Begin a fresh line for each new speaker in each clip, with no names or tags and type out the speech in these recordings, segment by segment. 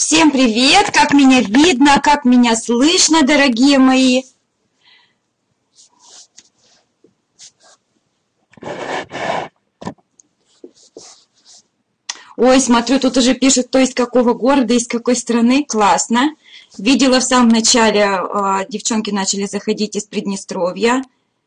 Всем привет! Как меня видно, как меня слышно, дорогие мои? Ой, смотрю, тут уже пишут, кто из какого города, из какой страны. Классно. Видела в самом начале, девчонки начали заходить из Приднестровья.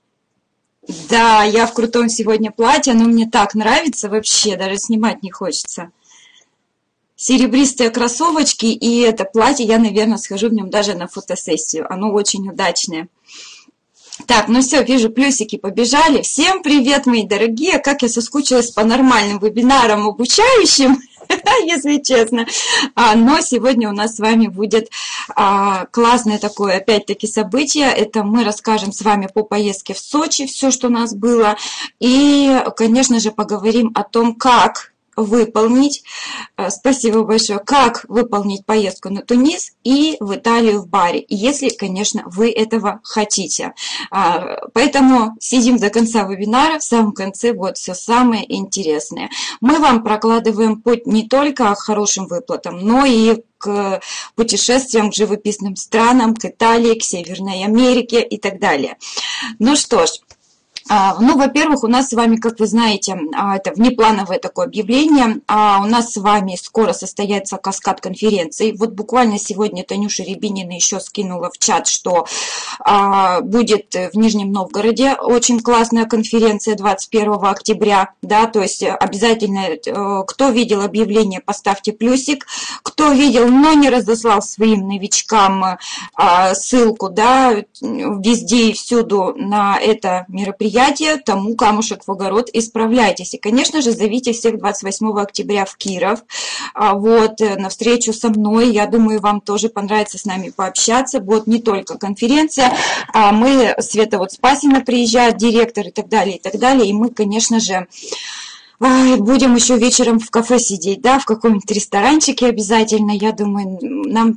Да, я в крутом сегодня платье, оно мне так нравится вообще, даже снимать не хочется. Серебристые кроссовочки и это платье, я, наверное, схожу в нем даже на фотосессию. Оно очень удачное. Так, ну все, вижу, плюсики побежали. Всем привет, мои дорогие! Как я соскучилась по нормальным вебинарам обучающим, если честно. Но сегодня у нас с вами будет классное такое, опять-таки, событие. Это мы расскажем с вами по поездке в Сочи, все, что у нас было. И, конечно же, поговорим о том, как выполнить, спасибо большое, как выполнить поездку на Тунис и в Италию в баре, если, конечно, вы этого хотите. Поэтому сидим до конца вебинара, в самом конце вот все самое интересное. Мы вам прокладываем путь не только к хорошим выплатам, но и к путешествиям к живописным странам, к Италии, к Северной Америке и так далее. Ну что ж, ну, во-первых, у нас с вами, как вы знаете, это внеплановое такое объявление. У нас с вами скоро состоится каскад конференций. Вот буквально сегодня Танюша Рябинина еще скинула в чат, что будет в Нижнем Новгороде очень классная конференция 21 октября. Да, то есть обязательно, кто видел объявление, поставьте плюсик. Кто видел, но не разослал своим новичкам ссылку, да, везде и всюду на это мероприятие, тому камушек в огород, исправляйтесь. И, конечно же, зовите всех 28 октября в Киров, вот, на встречу со мной. Я думаю, вам тоже понравится с нами пообщаться. Вот, не только конференция, мы, Света вот Спасина приезжает, директор и так далее, и так далее. И мы, конечно же, будем еще вечером в кафе сидеть, да, в каком-нибудь ресторанчике обязательно. Я думаю, нам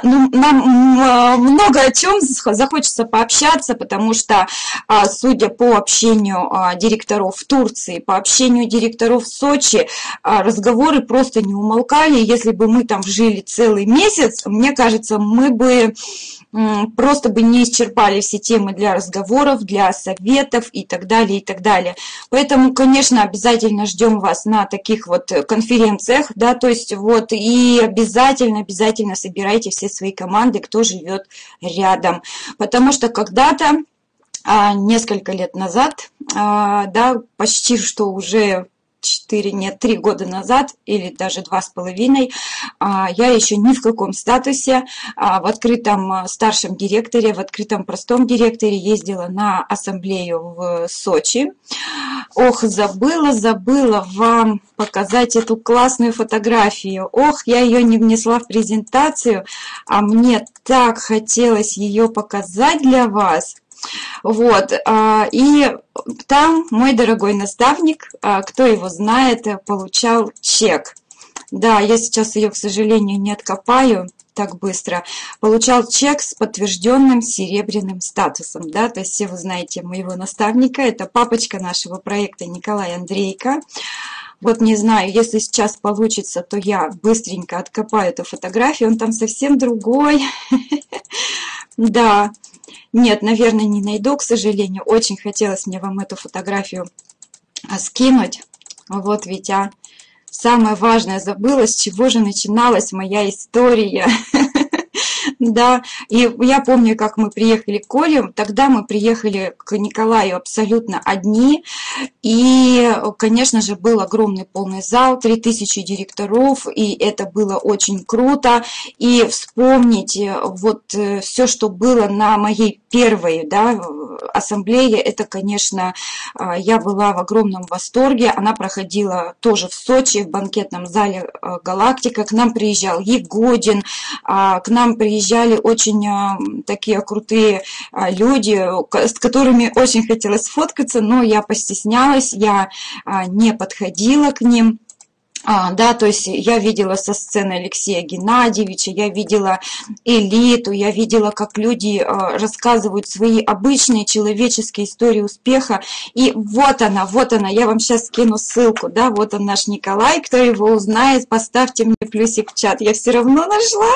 много о чем захочется пообщаться, потому что, судя по общению директоров в Турции, по общению директоров в Сочи, разговоры просто не умолкали. Если бы мы там жили целый месяц, мне кажется, мы бы просто бы не исчерпали все темы для разговоров, для советов и так далее, и так далее. Поэтому, конечно, обязательно ждем вас на таких вот конференциях, да, то есть вот, и обязательно собирайте все свои команды, кто живет рядом, потому что когда-то, несколько лет назад, да, почти что уже 3 года назад, или даже 2,5, я еще ни в каком статусе в открытом старшем директоре, в открытом простом директоре ездила на ассамблею в Сочи. Ох, забыла вам показать эту классную фотографию. Ох, я ее не внесла в презентацию, а мне так хотелось ее показать для вас. Вот, и там мой дорогой наставник, кто его знает, получал чек. Да, я сейчас ее, к сожалению, не откопаю так быстро. Получал чек с подтвержденным серебряным статусом, да, то есть все вы знаете моего наставника, это папочка нашего проекта Николай Андрейко. Вот не знаю, если сейчас получится, то я быстренько откопаю эту фотографию, он там совсем другой, да. Нет, наверное, не найду, к сожалению. Очень хотелось мне вам эту фотографию скинуть. Вот ведь, самое важное забыла, с чего же начиналась моя история. Да, и я помню, как мы приехали к Коле, тогда мы приехали к Николаю абсолютно одни, и, конечно же, был огромный полный зал, 3000 директоров, и это было очень круто, и вспомнить вот все, что было на моей первой, да, ассамблее, это, конечно, я была в огромном восторге, она проходила тоже в Сочи, в банкетном зале «Галактика», к нам приезжал Егодин, к нам приезжали очень такие крутые люди, с которыми очень хотелось сфоткаться, но я постеснялась, я не подходила к ним. Да, то есть я видела со сцены Алексея Геннадьевича, я видела элиту, я видела, как люди рассказывают свои обычные человеческие истории успеха. И вот она, я вам сейчас скину ссылку, да, вот он наш Николай, кто его узнает, поставьте мне плюсик в чат. Я все равно нашла.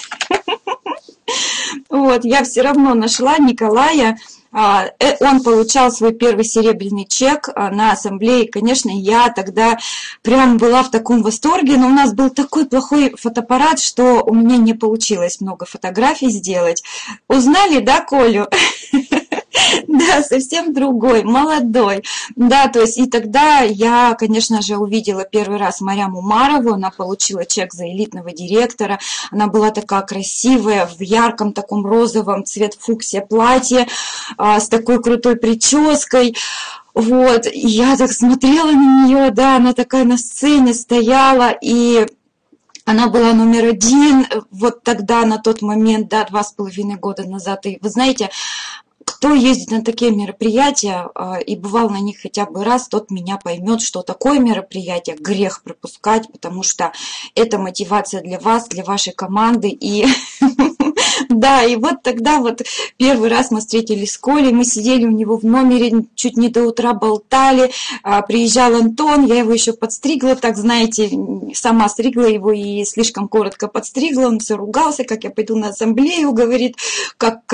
Вот, я все равно нашла Николая. Он получал свой первый серебряный чек на ассамблее. Конечно, я тогда прям была в таком восторге, но у нас был такой плохой фотоаппарат, что у меня не получилось много фотографий сделать. Узнали, да, Колю? Да, совсем другой, молодой. Да, то есть и тогда я, конечно же, увидела первый раз Маряму Умарову, она получила чек за элитного директора, она была такая красивая, в ярком таком розовом цвет фуксия платье, с такой крутой прической. Вот, и я так смотрела на нее, да, она такая на сцене стояла, и она была номер один вот тогда, на тот момент, да, 2,5 года назад. И вы знаете, кто ездит на такие мероприятия и бывал на них хотя бы раз, тот меня поймет, что такое мероприятие грех пропускать, потому что это мотивация для вас, для вашей команды. И да, и вот тогда вот первый раз мы встретились с Колей, мы сидели у него в номере, чуть не до утра болтали, приезжал Антон, я его еще подстригла, так знаете, сама стригла его и слишком коротко подстригла, он все ругался, как я пойду на ассамблею, говорит, как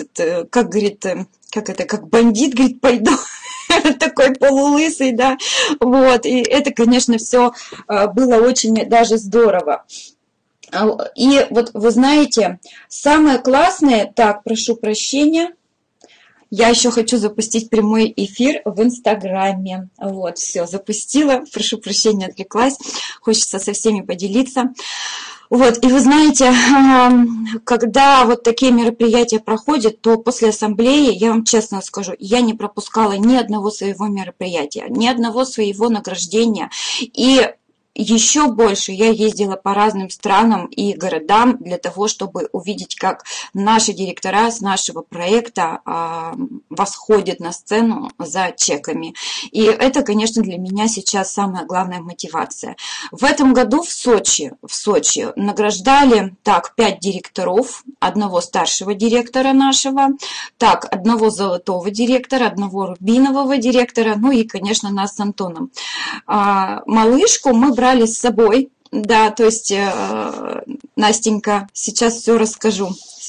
бандит, говорит, пойду, такой полулысый, да, вот, и это, конечно, все было очень даже здорово. И вот вы знаете, самое классное, так, прошу прощения, я еще хочу запустить прямой эфир в Инстаграме. Вот, все, запустила, прошу прощения, отвлеклась, хочется со всеми поделиться. Вот, и вы знаете, когда вот такие мероприятия проходят, то после ассамблеи, я вам честно скажу, я не пропускала ни одного своего мероприятия, ни одного своего награждения. И еще больше я ездила по разным странам и городам для того, чтобы увидеть, как наши директора с нашего проекта восходят на сцену за чеками. И это, конечно, для меня сейчас самая главная мотивация. В этом году в Сочи награждали так 5 директоров, одного старшего директора нашего, так, одного золотого директора, одного рубинового директора, ну и, конечно, нас с Антоном. Малышку мы брали с собой, да, то есть, Настенька, сейчас все расскажу.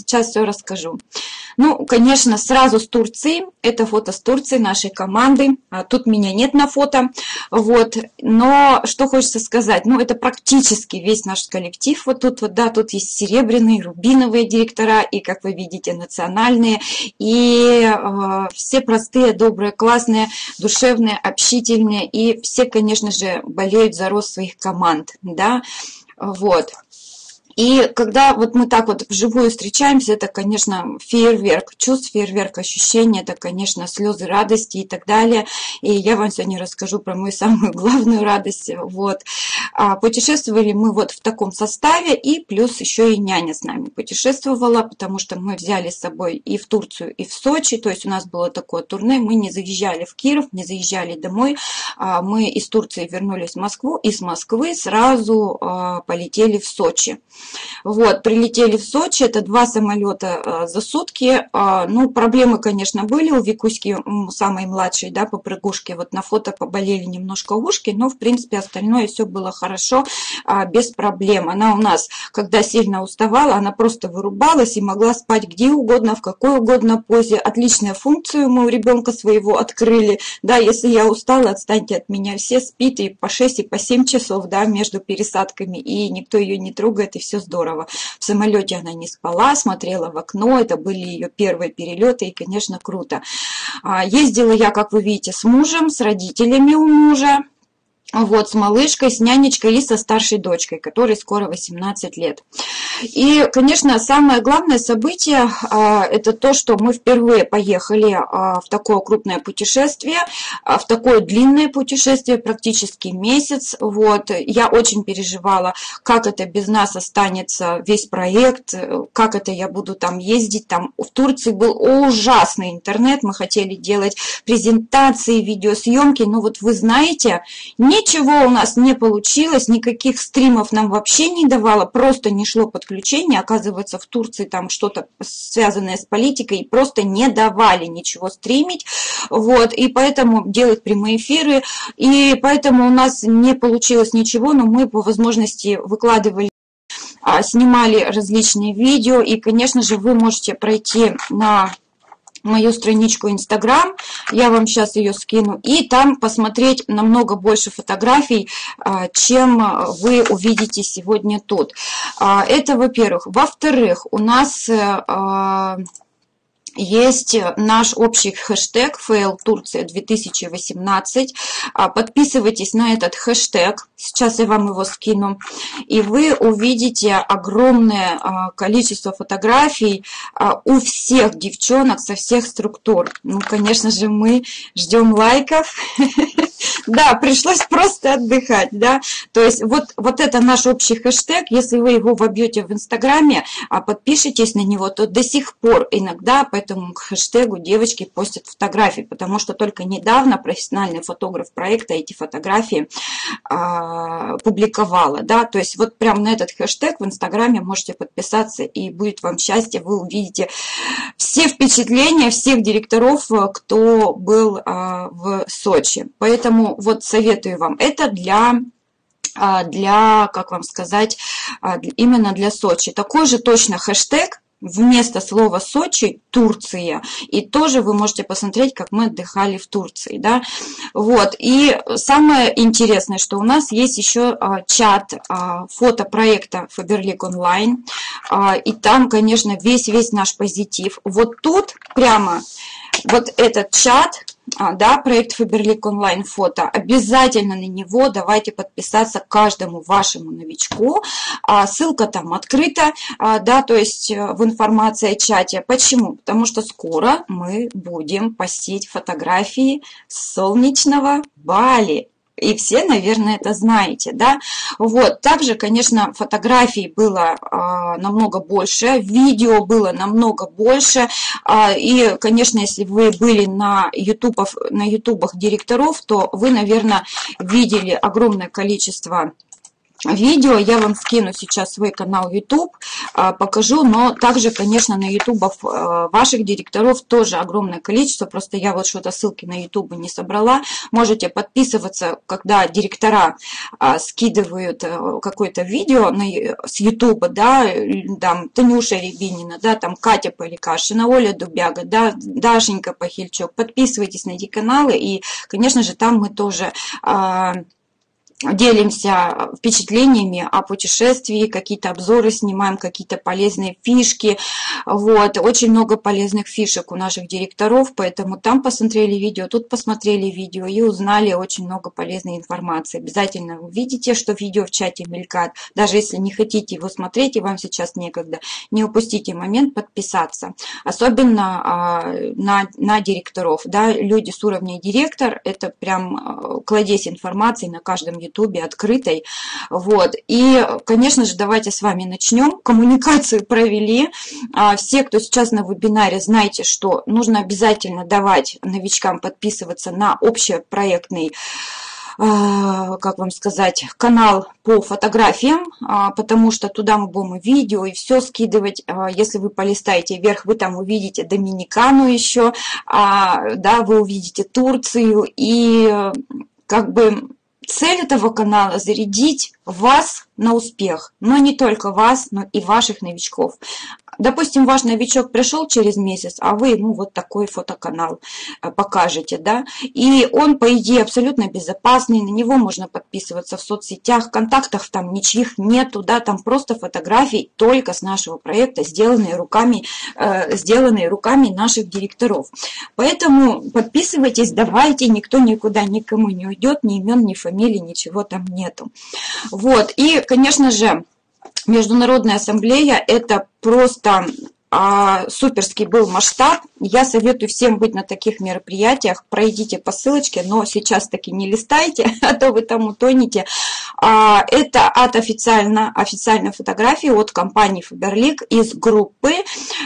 Ну, конечно, сразу с Турции, это фото с Турции, нашей команды, тут меня нет на фото, вот, но что хочется сказать, ну, это практически весь наш коллектив, вот тут, вот, да, тут есть серебряные, рубиновые директора, и, как вы видите, национальные, и все простые, добрые, классные, душевные, общительные, и все, конечно же, болеют за рост своих команд, да, вот. И когда вот мы так вот вживую встречаемся, это, конечно, фейерверк чувств, фейерверк ощущений, это, конечно, слезы радости и так далее. И я вам сегодня расскажу про мою самую главную радость. Вот. Путешествовали мы вот в таком составе, и плюс еще и няня с нами путешествовала, потому что мы взяли с собой и в Турцию, и в Сочи. То есть у нас было такое турне, мы не заезжали в Киров, не заезжали домой. Мы из Турции вернулись в Москву, и с Москвы сразу полетели в Сочи. Вот, прилетели в Сочи, это 2 самолета за сутки. Ну, проблемы, конечно, были у Викуськи, самой младшей, да, попрыгушки. Вот на фото поболели немножко ушки, но, в принципе, остальное все было хорошо, без проблем. Она у нас, когда сильно уставала, она просто вырубалась и могла спать где угодно, в какой угодно позе. Отличную функцию мы у ребенка своего открыли. Да, если я устала, отстаньте от меня, все спит и по 6, и по 7 часов, да, между пересадками, и никто ее не трогает, и все здорово. В самолете она не спала, смотрела в окно, это были ее первые перелеты, и, конечно, круто. Ездила я, как вы видите, с мужем, с родителями у мужа, вот, с малышкой, с нянечкой и со старшей дочкой, которой скоро 18 лет. И, конечно, самое главное событие – это то, что мы впервые поехали в такое крупное путешествие, в такое длинное путешествие, практически месяц. Вот. Я очень переживала, как это без нас останется весь проект, как это я буду там ездить. Там в Турции был ужасный интернет, мы хотели делать презентации, видеосъемки, но вот вы знаете, Ничего у нас не получилось, никаких стримов нам вообще не давало, просто не шло подключение. Оказывается, в Турции там что-то связанное с политикой, и просто не давали ничего стримить. Вот, и поэтому делать прямые эфиры, и поэтому у нас не получилось ничего, но мы по возможности выкладывали, снимали различные видео, и, конечно же, вы можете пройти на мою страничку Instagram, я вам сейчас ее скину, и там посмотреть намного больше фотографий, чем вы увидите сегодня тут. Это, во-первых. Во-вторых, у нас есть наш общий хэштег FL Турция 2018. Подписывайтесь на этот хэштег. Сейчас я вам его скину. И вы увидите огромное количество фотографий у всех девчонок со всех структур. Ну, конечно же, мы ждем лайков. Да, пришлось просто отдыхать, да. То есть вот это наш общий хэштег. Если вы его вобьете в Инстаграме, подпишитесь на него, то до сих пор иногда по этому хэштегу девочки постят фотографии, потому что только недавно профессиональный фотограф проекта эти фотографии публиковала, да. То есть вот прям на этот хэштег в Инстаграме можете подписаться, и будет вам счастье, вы увидите все впечатления всех директоров, кто был в Сочи. Поэтому вот советую вам, это для, как вам сказать, именно для Сочи. Такой же точно хэштег вместо слова Сочи Турция. И тоже вы можете посмотреть, как мы отдыхали в Турции. Да? Вот. И самое интересное, что у нас есть еще чат фотопроекта Faberlic Online. И там, конечно, весь наш позитив. Вот тут прямо вот этот чат, да, проект Faberlic Online фото, обязательно на него давайте подписаться каждому вашему новичку. Ссылка там открыта, да, то есть в информации о чате. Почему? Потому что скоро мы будем постить фотографии солнечного Бали. И все, наверное, это знаете, да. Вот. Также, конечно, фотографий было намного больше, видео было намного больше. И, конечно, если вы были на ютубах директоров, то вы, наверное, видели огромное количество видео. Я вам скину сейчас свой канал YouTube, покажу, но также, конечно, на ютубах ваших директоров тоже огромное количество, просто я вот что-то ссылки на YouTube не собрала. Можете подписываться, когда директора скидывают какое-то видео с YouTube, да, там Танюша Рябинина, да, там Катя Поликашина, Оля Дубяга, да, Дашенька Пахильчук. Подписывайтесь на эти каналы, и, конечно же, там мы тоже делимся впечатлениями о путешествии, какие-то обзоры снимаем, какие-то полезные фишки. Вот. Очень много полезных фишек у наших директоров, поэтому там посмотрели видео, тут посмотрели видео и узнали очень много полезной информации. Обязательно увидите, что видео в чате мелькает. Даже если не хотите его смотреть и вам сейчас некогда, не упустите момент подписаться. Особенно на директоров. Да? Люди с уровня директор, это прям кладезь информации на каждом ютубе открытой. Вот. И, конечно же, давайте с вами начнем. Коммуникацию провели. Все, кто сейчас на вебинаре, знаете, что нужно обязательно давать новичкам подписываться на общепроектный, как вам сказать, канал по фотографиям, потому что туда мы будем и видео, и все скидывать. Если вы полистаете вверх, вы там увидите Доминикану еще, да, вы увидите Турцию, и как бы цель этого канала – зарядить вас на успех, но не только вас, но и ваших новичков. Допустим, ваш новичок пришел через месяц, а вы ему вот такой фотоканал покажете, да, и он, по идее, абсолютно безопасный, на него можно подписываться в соцсетях, контактов там ничьих нету, да, там просто фотографии только с нашего проекта, сделанные руками наших директоров. Поэтому подписывайтесь, давайте, никто никуда никому не уйдет, ни имен, ни фамилий, ничего там нету. Вот, и, конечно же, Международная ассамблея – это просто суперский был масштаб. Я советую всем быть на таких мероприятиях. Пройдите по ссылочке, но сейчас таки не листайте, а то вы там утонете. Это официальная фотография от компании Faberlic из группы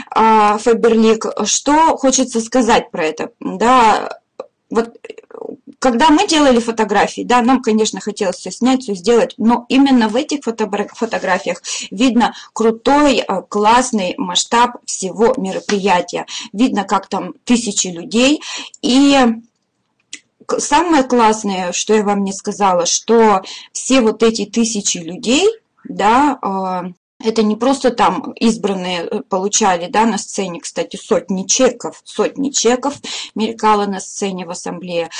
Faberlic. Что хочется сказать про это? Да, вот когда мы делали фотографии, да, нам, конечно, хотелось все снять, все сделать, но именно в этих фотографиях видно крутой, классный масштаб всего мероприятия. Видно, как там тысячи людей. И самое классное, что я вам не сказала, что все вот эти тысячи людей, да, это не просто там избранные получали, да, на сцене, кстати, сотни чеков мелькало на сцене в ассамблее,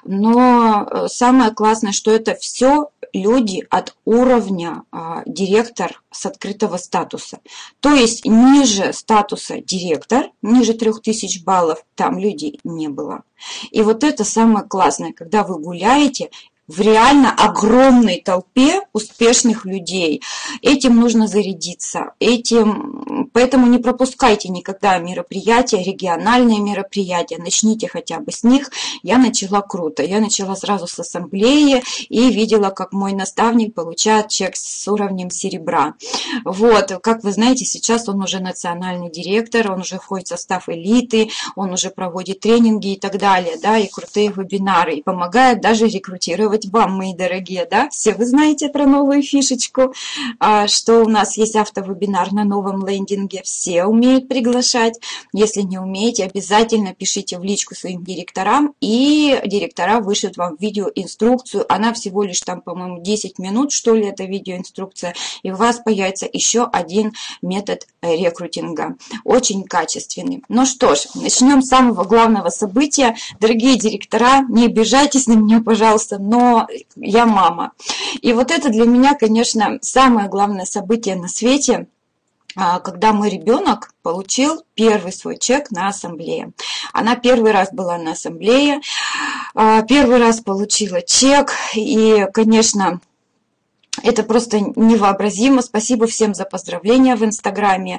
но самое классное, что это все люди от уровня директор с открытого статуса. То есть ниже статуса директор, ниже 3000 баллов, там людей не было. И вот это самое классное, когда вы гуляете в реально огромной толпе успешных людей. Этим нужно зарядиться. Поэтому не пропускайте никогда мероприятия, региональные мероприятия. Начните хотя бы с них. Я начала круто. Я начала сразу с ассамблеи и видела, как мой наставник получает чек с уровнем серебра. Вот, как вы знаете, сейчас он уже национальный директор, он уже входит в состав элиты, он уже проводит тренинги и так далее, да, и крутые вебинары, и помогает даже рекрутировать вам, мои дорогие, да, все вы знаете про новую фишечку, что у нас есть автовебинар на новом лендинге, все умеют приглашать, если не умеете, обязательно пишите в личку своим директорам, и директора вышлют вам видеоинструкцию, она всего лишь там, по-моему, 10 минут, что ли, эта видеоинструкция, и у вас появится еще один метод рекрутинга, очень качественный. Ну что ж, начнем с самого главного события, дорогие директора, не обижайтесь на меня, пожалуйста, но я мама. И вот это для меня, конечно, самое главное событие на свете, когда мой ребенок получил первый свой чек на ассамблее. Она первый раз была на ассамблее, первый раз получила чек, и, конечно, это просто невообразимо. Спасибо всем за поздравления в Инстаграме.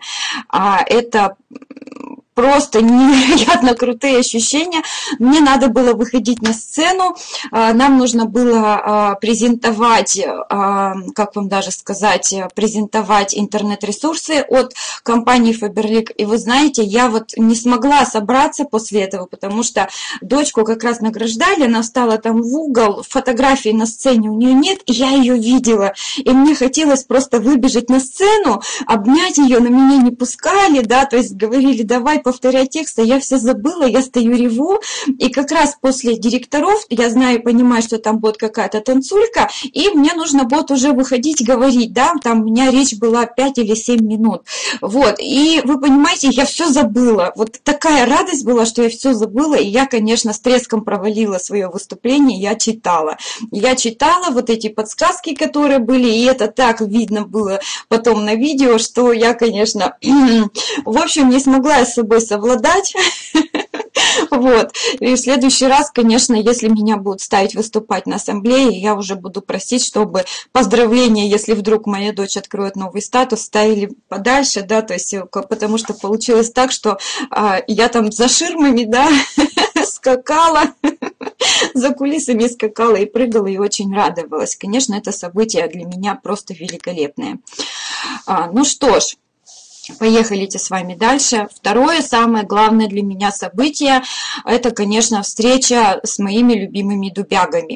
Это просто невероятно крутые ощущения. Мне надо было выходить на сцену, нам нужно было презентовать, как вам даже сказать, презентовать интернет-ресурсы от компании Faberlic. И вы знаете, я вот не смогла собраться после этого, потому что дочку как раз награждали, она встала там в угол, фотографии на сцене у нее нет, и я ее видела. И мне хотелось просто выбежать на сцену, обнять ее, но меня не пускали, да, то есть говорили, давай повторять текст, а я все забыла, я стою реву, и как раз после директоров, я знаю и понимаю, что там будет какая-то танцулька, и мне нужно будет уже выходить, говорить, да, там у меня речь была 5 или 7 минут, вот, и вы понимаете, я все забыла, вот такая радость была, что я все забыла, и я, конечно, с треском провалила свое выступление, я читала вот эти подсказки, которые были, и это так видно было потом на видео, что я, конечно, в общем, не смогла я с собой совладать. Вот. И в следующий раз, конечно, если меня будут ставить выступать на ассамблее, я уже буду просить, чтобы поздравления, если вдруг моя дочь откроет новый статус, ставили подальше, да, то есть, потому что получилось так, что я там за ширмами, да, скакала, за кулисами скакала и прыгала, и очень радовалась. Конечно, это событие для меня просто великолепное. Ну что ж, поехали с вами дальше. Второе, самое главное для меня событие, это, конечно, встреча с моими любимыми дубягами.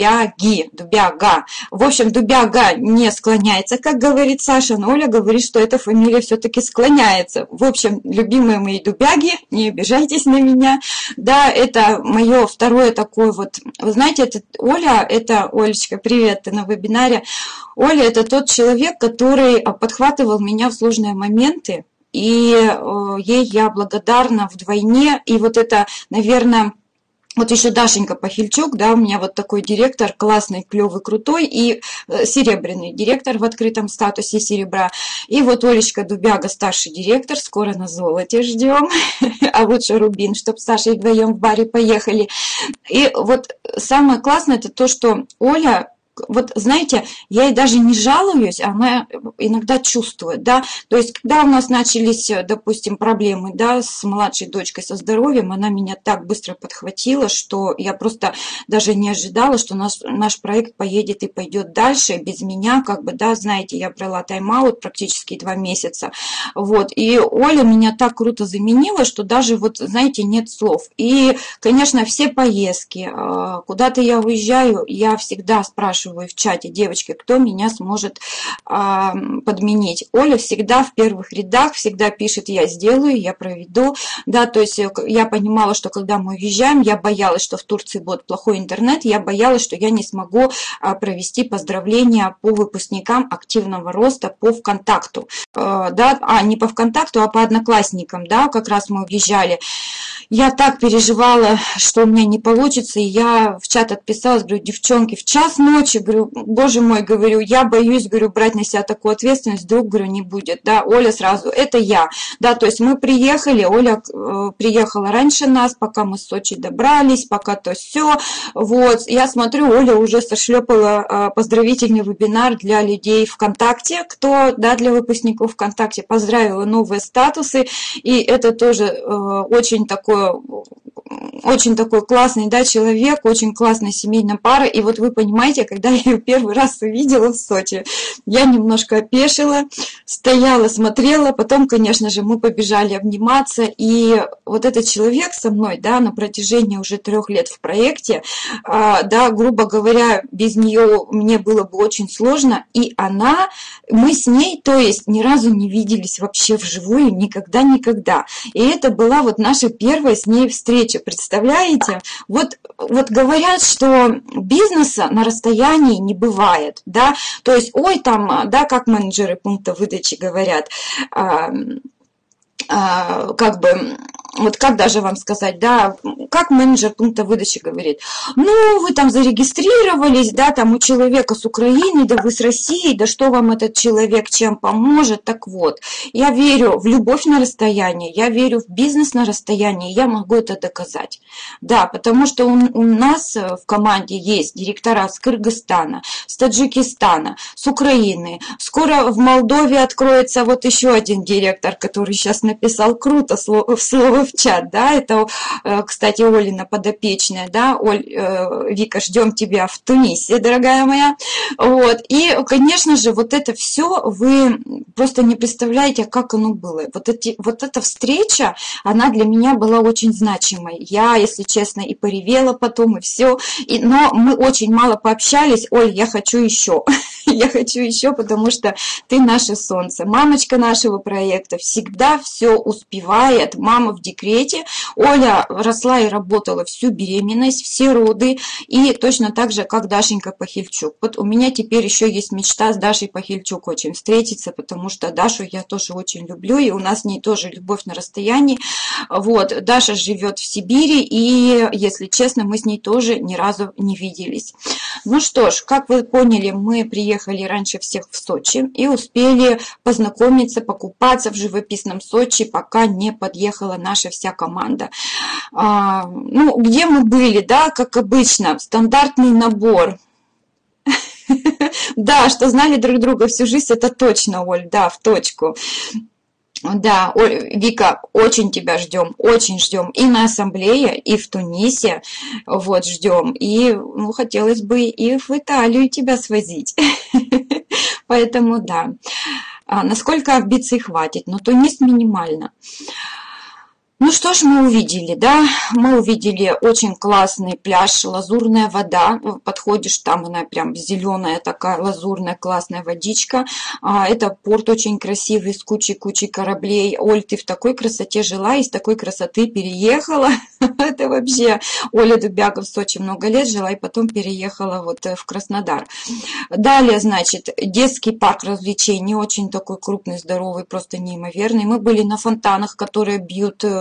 Дубяга. В общем, дубяга не склоняется, как говорит Саша, но Оля говорит, что эта фамилия все-таки склоняется. В общем, любимые мои дубяги, не обижайтесь на меня. Да, это мое второе такое вот, вы знаете, это Оля, это, Олечка, привет, ты на вебинаре. Оля, это тот человек, который подхватывал меня в сложные моменты, и ей я благодарна вдвойне. И вот это, наверное, вот еще Дашенька Пахильчук, да, у меня вот такой директор, классный, клевый, крутой, и серебряный директор в открытом статусе серебра. И вот Олечка Дубяга, старший директор, скоро на золоте ждем, а лучше рубин, чтобы с Сашей вдвоем в баре поехали. И вот самое классное, это то, что Оля вот знаете, я ей даже не жалуюсь, она иногда чувствует, да, то есть когда у нас начались, допустим, проблемы, да, с младшей дочкой со здоровьем, она меня так быстро подхватила, что я просто даже не ожидала, что наш проект поедет и пойдет дальше без меня, как бы, да, знаете, я брала тайм-аут практически 2 месяца, вот, и Оля меня так круто заменила, что даже вот, знаете, нет слов. И, конечно, все поездки, куда-то я уезжаю, я всегда спрашиваю в чате: девочки, кто меня сможет подменить. Оля всегда в первых рядах, всегда пишет: я сделаю, я проведу, да, то есть я понимала, что когда мы уезжаем, я боялась, что в Турции будет плохой интернет, я боялась, что я не смогу провести поздравления по выпускникам активного роста по ВКонтакту, да, не по ВКонтакту, а по Одноклассникам, да, как раз мы уезжали. Я так переживала, что у меня не получится, и я в чат отписалась, говорю: девчонки, в час ночи, говорю, боже мой, говорю, я боюсь, говорю, брать на себя такую ответственность, вдруг, говорю, не будет, да, Оля сразу: это я, да, то есть мы приехали, Оля приехала раньше нас, пока мы с Сочи добрались, пока то все, вот, я смотрю, Оля уже сошлепала поздравительный вебинар для людей ВКонтакте, кто, да, для выпускников ВКонтакте, поздравила новые статусы, и это тоже очень такой классный, да, человек, очень классная семейная пара. И вот вы понимаете, когда я ее первый раз увидела в Сочи, я немножко опешила, стояла, смотрела, потом, конечно же, мы побежали обниматься, и вот этот человек со мной, да, на протяжении уже 3 лет в проекте, да, грубо говоря, без нее мне было бы очень сложно, и мы с ней, то есть, ни разу не виделись вообще вживую, никогда. И это была вот наша первая с ней встреча, представляете? Вот говорят, что бизнеса на расстоянии не бывает, да, то есть, ой, там, да, как менеджеры пункта выдачи говорят, как бы, вот как даже вам сказать, да, как менеджер пункта выдачи говорит: ну, вы там зарегистрировались, да, там у человека с Украины, да вы с России, да что вам этот человек чем поможет? Так вот, я верю в любовь на расстоянии, я верю в бизнес на расстоянии, я могу это доказать, да, потому что у нас в команде есть директора с Кыргызстана, с Таджикистана, с Украины, скоро в Молдове откроется вот еще один директор, который сейчас написал круто слово в чат, да, это, кстати, Олина подопечная, да, Оль, Вика, ждем тебя в Тунисе, дорогая моя, вот, и, конечно же, вот это все вы просто не представляете, как оно было, вот эта встреча, она для меня была очень значимой, я, если честно, и поревела потом, и все, но мы очень мало пообщались. Оль, я хочу еще, потому что ты наше солнце, мамочка нашего проекта, всегда все успевает, мама в декрете, Оля росла и работала всю беременность, все роды, и точно так же, как Дашенька Пахильчук. Вот у меня теперь еще есть мечта с Дашей Пахильчук очень встретиться, потому что Дашу я тоже очень люблю, и у нас с ней тоже любовь на расстоянии. Вот, Даша живет в Сибири, и, если честно, мы с ней тоже ни разу не виделись. Ну что ж, как вы поняли, мы приехали раньше всех в Сочи и успели познакомиться, покупаться в живописном Сочи, пока не подъехала наша вся команда. Ну, где мы были, да, как обычно, стандартный набор. Да, что знали друг друга всю жизнь, это точно, Оль, да, в точку. Да, Вика, очень тебя ждем, очень ждем и на ассамблее, и в Тунисе, вот, ждем, и, ну, хотелось бы и в Италию тебя свозить, поэтому, да, насколько амбиций хватит, но Тунис минимально. Ну что ж, мы увидели, да, мы увидели очень классный пляж, лазурная вода, подходишь, там она прям зеленая такая лазурная классная водичка, это порт очень красивый с кучей кораблей. Оль, ты в такой красоте жила и с такой красоты переехала, это вообще, Оля Дубяга в Сочи много лет жила и потом переехала вот в Краснодар. Далее, значит, детский парк развлечений, очень такой крупный, здоровый, просто неимоверный. Мы были на фонтанах, которые бьют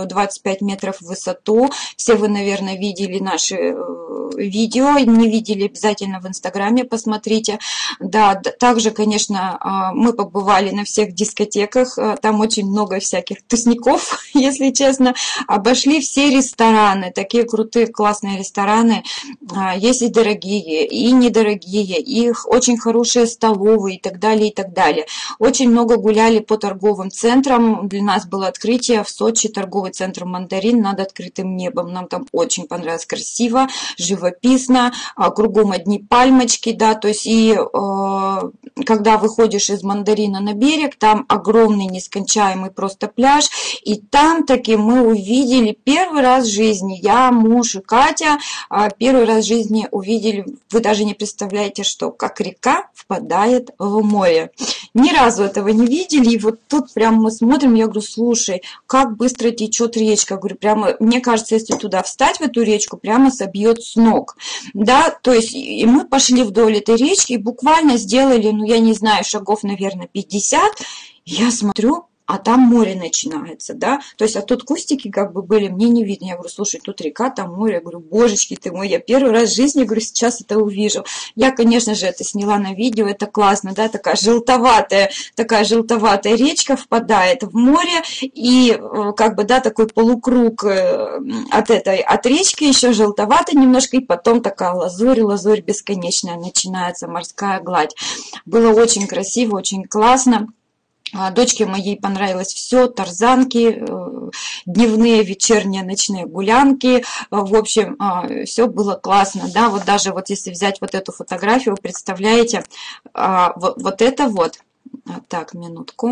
25 метров в высоту. Все вы, наверное, видели наши видео, не видели, обязательно в Инстаграме посмотрите. Да, также, конечно, мы побывали на всех дискотеках, там очень много всяких тусняков, если честно. Обошли все рестораны, такие крутые, классные рестораны. Есть и дорогие, и недорогие, их очень хорошие столовые и так далее, и так далее. Очень много гуляли по торговым центрам. Для нас было открытие в Сочи, торговый центр «Мандарин» над открытым небом. Нам там очень понравилось, красиво, живописно, кругом одни пальмочки, да, то есть и когда выходишь из «Мандарина» на берег, там огромный нескончаемый просто пляж, и там таки мы увидели первый раз в жизни, я, муж и Катя, первый раз в жизни увидели, вы даже не представляете, что, как река впадает в море. Ни разу этого не видели, и вот тут прям мы смотрим, я говорю, слушай, как быстро течет речка, говорю, прямо, мне кажется, если туда встать в эту речку, прямо собьет с ног, да, то есть и мы пошли вдоль этой речки и буквально сделали, ну я не знаю, шагов, наверное, 50, я смотрю, а там море начинается, да, то есть, а тут кустики как бы были, мне не видно, я говорю, слушай, тут река, там море, я говорю, божечки ты мой, я первый раз в жизни, говорю, сейчас это увижу, я, конечно же, это сняла на видео, это классно, да, такая желтоватая речка впадает в море, и как бы, да, такой полукруг от речки, еще желтоватый немножко, и потом такая лазурь бесконечная начинается, морская гладь, было очень красиво, очень классно. Дочке моей понравилось все, тарзанки, дневные, вечерние, ночные гулянки, в общем, все было классно, да, вот даже вот если взять вот эту фотографию, вы представляете, вот это вот, так, минутку,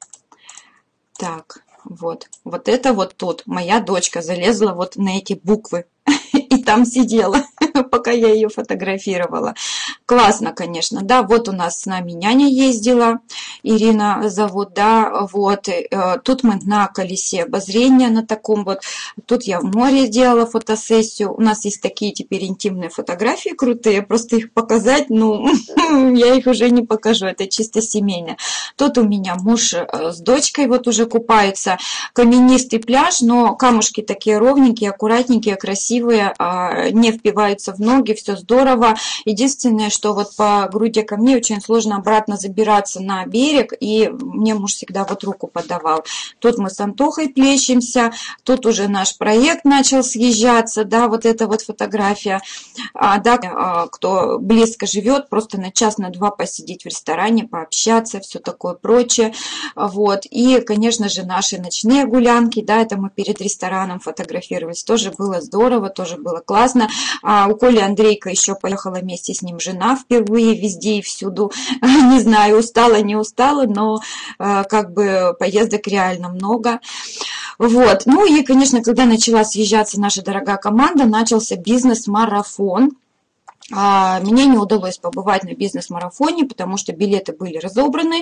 так, вот это вот тут, моя дочка залезла вот на эти буквы, и там сидела, пока я ее фотографировала. Классно, конечно, да, вот у нас с нами няня ездила, Ирина зовут, да, вот, тут мы на колесе обозрения на таком вот, тут я в море делала фотосессию, у нас есть такие теперь интимные фотографии крутые, просто их показать, ну, я их уже не покажу, это чисто семейное. Тут у меня муж с дочкой вот уже купаются, каменистый пляж, но камушки такие ровненькие, аккуратненькие, красивые, не впиваются в ноги, все здорово. Единственное, что вот по груди ко мне очень сложно обратно забираться на берег, и мне муж всегда вот руку подавал. Тут мы с Антохой плещемся, тут уже наш проект начал съезжаться, да, вот эта вот фотография. Да, кто близко живет, просто на час, на два посидеть в ресторане, пообщаться, все такое прочее. Вот. И, конечно же, наши ночные гулянки, да, это мы перед рестораном фотографировались, тоже было здорово, тоже было классно. У Коли Андрейка еще поехала вместе с ним жена впервые везде и всюду. Не знаю, устала, не устала, но как бы поездок реально много. Вот. Ну и, конечно, когда начала съезжаться наша дорогая команда, начался бизнес-марафон. Мне не удалось побывать на бизнес-марафоне, потому что билеты были разобраны,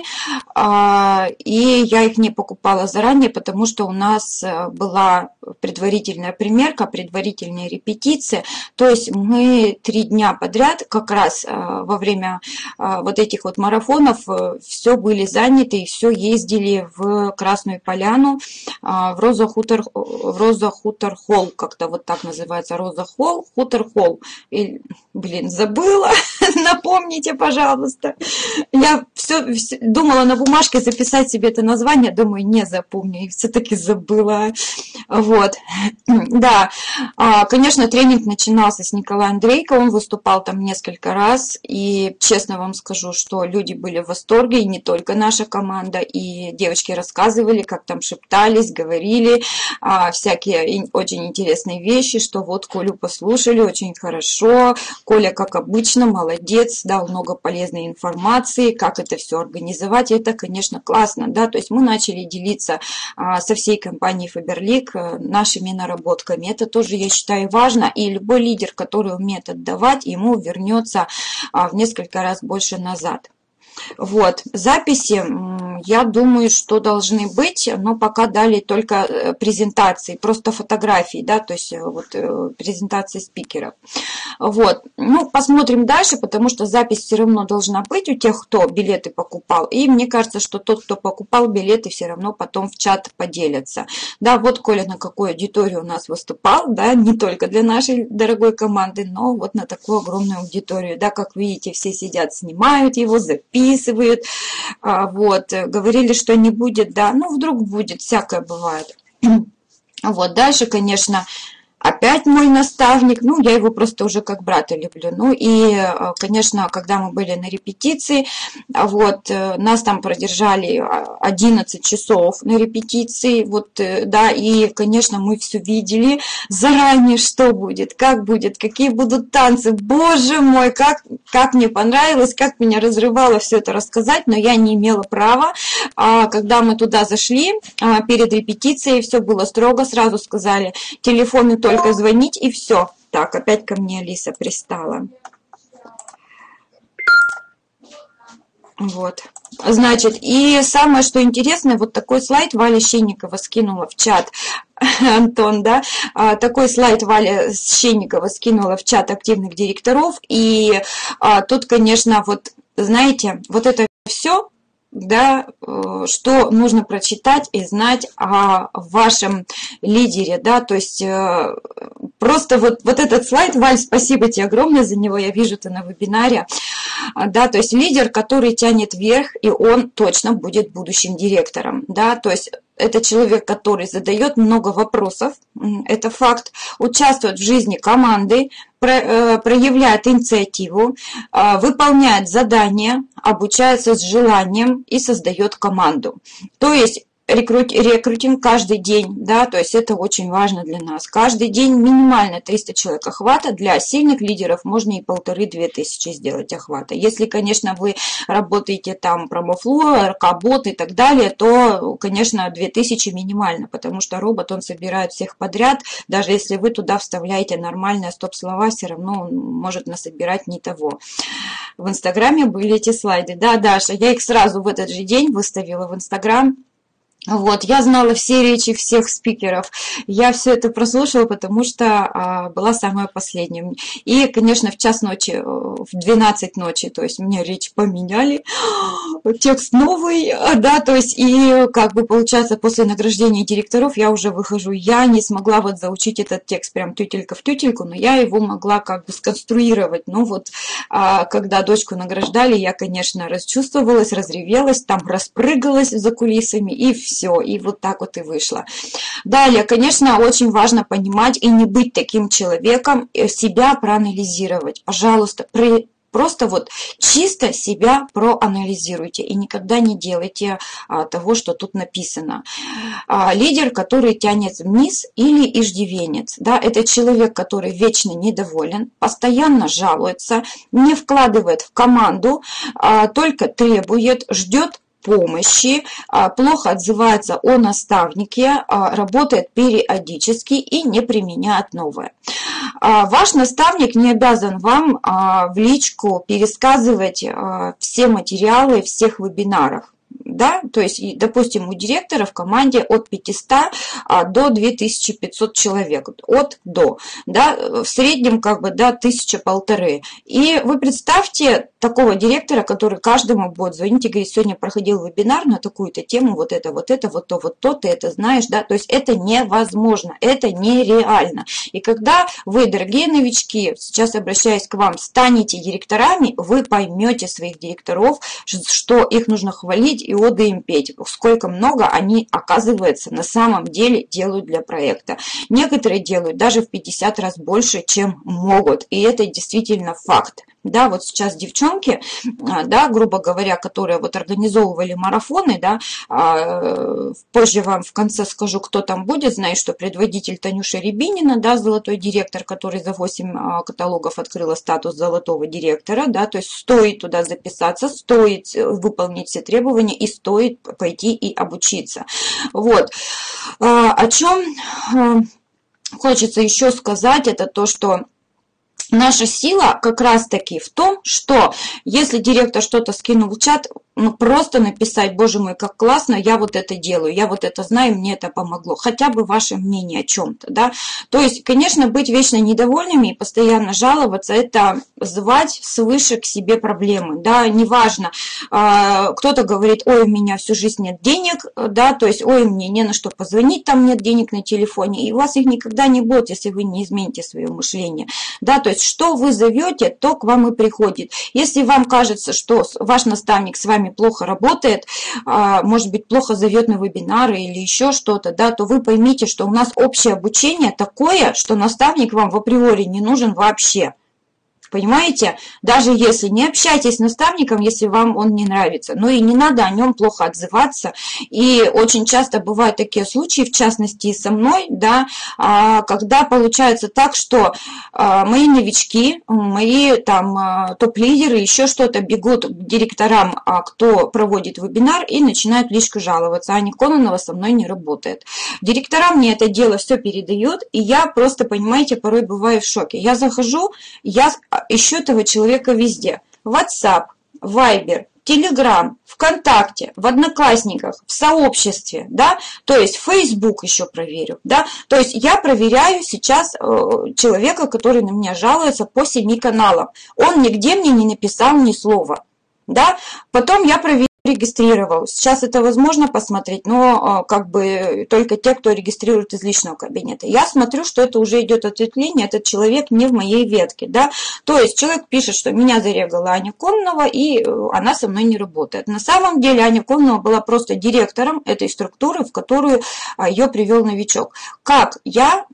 и я их не покупала заранее, потому что у нас была предварительная примерка, предварительные репетиции, то есть мы 3 дня подряд, как раз во время вот этих вот марафонов, все были заняты и все ездили в Красную Поляну, в Роза Хутор Холл, как-то вот так называется, Роза Холл, Хутор Холл, блин, забыла, напомните, пожалуйста. Я все думала на бумажке записать себе это название, думаю, не запомню, и все-таки забыла. Вот, да, конечно, тренинг начинался с Николая Андрейко, он выступал там несколько раз, и честно вам скажу, что люди были в восторге, и не только наша команда, и девочки рассказывали, как там шептались, говорили всякие очень интересные вещи, что вот Колю послушали, очень хорошо, Коля, как обычно, молодец, дал много полезной информации, как это все организовать, это, конечно, классно, да, то есть мы начали делиться со всей компанией Faberlic нашими наработками, это тоже, я считаю, важно, и любой лидер, который умеет отдавать, ему вернется в несколько раз больше назад. Вот, записи я думаю, что должны быть, но пока дали только презентации, просто фотографии, да, то есть вот презентации спикеров. Вот, ну, посмотрим дальше, потому что запись все равно должна быть у тех, кто билеты покупал. И мне кажется, что тот, кто покупал билеты, все равно потом в чат поделятся. Да, вот Коля на какой аудитории у нас выступал, да, не только для нашей дорогой команды, но вот на такую огромную аудиторию. Да, как видите, все сидят, снимают его, записывают. Вот, говорили, что не будет, да, ну, вдруг будет, всякое бывает. Вот, дальше, конечно, опять мой наставник, ну, я его просто уже как брата люблю. Ну, и, конечно, когда мы были на репетиции, вот, нас там продержали 11 часов на репетиции, вот, да, и, конечно, мы все видели заранее, что будет, какие будут танцы. Боже мой, как мне понравилось, как меня разрывало все это рассказать, но я не имела права. Когда мы туда зашли, перед репетицией, все было строго, сразу сказали, телефоны только звонить и все. Так, опять ко мне Алиса пристала. Вот. Значит, и самое, что интересное, вот такой слайд Валя Щенникова скинула в чат. Антон, да, такой слайд Валя Щенникова скинула в чат активных директоров. И тут, конечно, вот, знаете, вот это все, да, что нужно прочитать и знать о вашем лидере, да, то есть просто вот этот слайд, Валь, спасибо тебе огромное за него, я вижу ты на вебинаре, да, то есть лидер, который тянет вверх, и он точно будет будущим директором, да, то есть это человек, который задает много вопросов, это факт, участвует в жизни команды, проявляет инициативу, выполняет задания, обучается с желанием и создает команду. То есть рекрутинг каждый день, да, то есть это очень важно для нас. Каждый день минимально 300 человек охвата. Для сильных лидеров можно и 1500-2000 сделать охвата. Если, конечно, вы работаете там промофло, РК-бот и так далее, то, конечно, 2000 минимально, потому что робот, он собирает всех подряд. Даже если вы туда вставляете нормальные стоп-слова, все равно он может насобирать не того. В Инстаграме были эти слайды. Да, Даша, я их сразу в этот же день выставила в Инстаграм. Вот, я знала все речи всех спикеров, я все это прослушала, потому что была самая последняя. И, конечно, в час ночи, в 12 ночи, то есть мне речь поменяли, текст новый, да, то есть и как бы получается после награждения директоров я уже выхожу, я не смогла вот заучить этот текст прям тютелька в тютельку, но я его могла как бы сконструировать. Ну вот, когда дочку награждали, я, конечно, расчувствовалась, разревелась, там распрыгалась за кулисами и все, и вот так вот и вышло. Далее, конечно, очень важно понимать и не быть таким человеком, себя проанализировать. Пожалуйста, просто вот чисто себя проанализируйте и никогда не делайте того, что тут написано. Лидер, который тянет вниз или иждивенец. Да, это человек, который вечно недоволен, постоянно жалуется, не вкладывает в команду, только требует, ждет помощи, плохо отзывается о наставнике, работает периодически и не применяет новое. Ваш наставник не обязан вам в личку пересказывать все материалы всех вебинаров. Да, то есть, допустим, у директора в команде от 500 до 2500 человек, от до, да, в среднем как бы, да, 1000-1500. И вы представьте такого директора, который каждому будет звонить и говорить, сегодня проходил вебинар на такую-то тему, вот это, вот то, ты это знаешь, да, то есть это невозможно, это нереально. И когда вы, дорогие новички, сейчас обращаясь к вам, станете директорами, вы поймете своих директоров, что их нужно хвалить и оды им петь, сколько много они, оказывается, на самом деле делают для проекта. Некоторые делают даже в 50 раз больше, чем могут, и это действительно факт. Да, вот сейчас девчонки, да, грубо говоря, которые вот организовывали марафоны, да, позже вам в конце скажу, кто там будет, знаю, что предводитель Танюша Рябинина, да, золотой директор, который за 8 каталогов открыла статус золотого директора, да, то есть стоит туда записаться, стоит выполнить все требования и стоит пойти и обучиться. Вот. О чем хочется еще сказать, это то, что наша сила как раз-таки в том, что если директор что-то скинул в чат, ну, просто написать: боже мой, как классно, я вот это делаю, я вот это знаю, мне это помогло. Хотя бы ваше мнение о чем-то, да. То есть, конечно, быть вечно недовольными и постоянно жаловаться — это звать свыше к себе проблемы, да. Неважно, кто-то говорит: ой, у меня всю жизнь нет денег, да, то есть: ой, мне не на что позвонить, там нет денег на телефоне. И у вас их никогда не будет, если вы не измените свое мышление, да. То есть, что вы зовете, то к вам и приходит. Если вам кажется, что ваш наставник с вами плохо работает, может быть, плохо зовет на вебинары или еще что-то, да, то вы поймите, что у нас общее обучение такое, что наставник вам в априори не нужен вообще. Понимаете? Даже если не общайтесь с наставником, если вам он не нравится. Но и не надо о нем плохо отзываться. И очень часто бывают такие случаи, в частности и со мной, да, когда получается так, что мои новички, мои там топ-лидеры, еще что-то, бегут к директорам, кто проводит вебинар, и начинают лишку жаловаться: Аня Кононова со мной не работает. Директора мне это дело все передают, и я просто, понимаете, порой бываю в шоке. Я захожу, я ищу этого человека везде: WhatsApp, Viber, Telegram, ВКонтакте, в Одноклассниках, в сообществе, да, то есть Facebook еще проверю, да, то есть я проверяю сейчас человека, который на меня жалуется, по 7 каналам. Он нигде мне не написал ни слова, да, потом я проверяю, регистрировал. Сейчас это возможно посмотреть, но как бы только те, кто регистрирует из личного кабинета. Я смотрю, что это уже идет ответвление, этот человек не в моей ветке, да. То есть человек пишет, что меня зарегала Аня Кононова, и она со мной не работает. На самом деле Аня Кононова была просто директором этой структуры, в которую ее привел новичок. Как я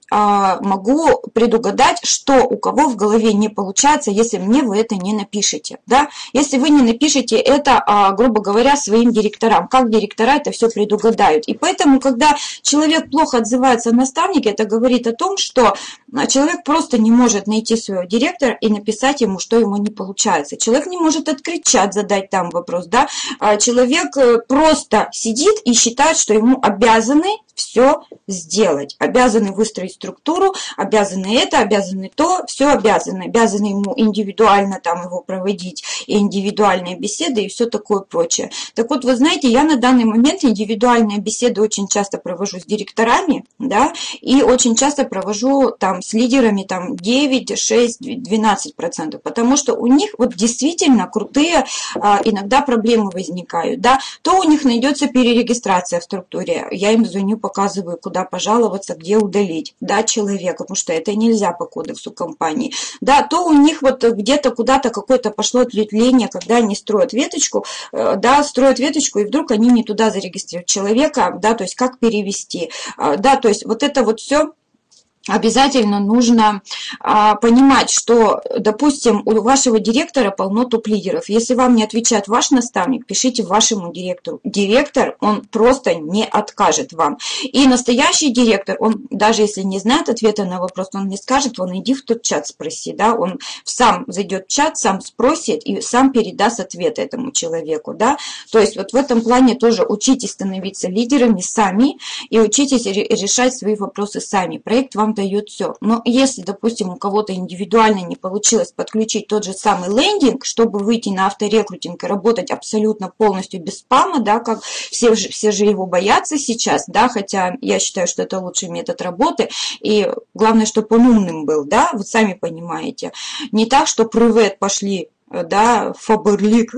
могу предугадать, что у кого в голове не получается, если мне вы это не напишете, да? Если вы не напишете это, грубо говоря, своим директорам, как директора это все предугадают. И поэтому, когда человек плохо отзывается о наставнике, это говорит о том, что человек просто не может найти своего директора и написать ему, что ему не получается. Человек не может открыть чат, задать там вопрос, да? Человек просто сидит и считает, что ему обязаны все сделать, обязаны выстроить структуру, обязаны это, обязаны то, все обязаны ему индивидуально там его проводить, и индивидуальные беседы, и все такое прочее. Так вот, вы знаете, я на данный момент индивидуальные беседы очень часто провожу с директорами, да, и очень часто провожу там с лидерами там 9, 6, 12%, потому что у них вот действительно крутые иногда проблемы возникают, да, то у них найдется перерегистрация в структуре, я им звоню, показываю, куда пожаловаться, где удалить, да, человека, потому что это нельзя по кодексу компании, да, то у них вот где-то куда-то какое-то пошло ответвление, когда они строят веточку, да, и вдруг они не туда зарегистрируют человека, да, то есть как перевести, да, то есть вот это вот все. Обязательно нужно понимать, что, допустим, у вашего директора полно топ-лидеров. Если вам не отвечает ваш наставник, пишите вашему директору. Директор, он просто не откажет вам. И настоящий директор, он даже если не знает ответа на вопрос, он не скажет: вон, иди в тот чат спроси. Да? Он сам зайдет в чат, сам спросит и сам передаст ответ этому человеку. Да? То есть вот в этом плане тоже учитесь становиться лидерами сами и учитесь решать свои вопросы сами. Проект вам дает все. Но если, допустим, у кого-то индивидуально не получилось подключить тот же самый лендинг, чтобы выйти на авторекрутинг и работать абсолютно полностью без спама, да, как все же его боятся сейчас, да, хотя я считаю, что это лучший метод работы, и главное, чтобы он умным был, да, вы сами понимаете. Не так, что привет пошли, да, Фаберлик,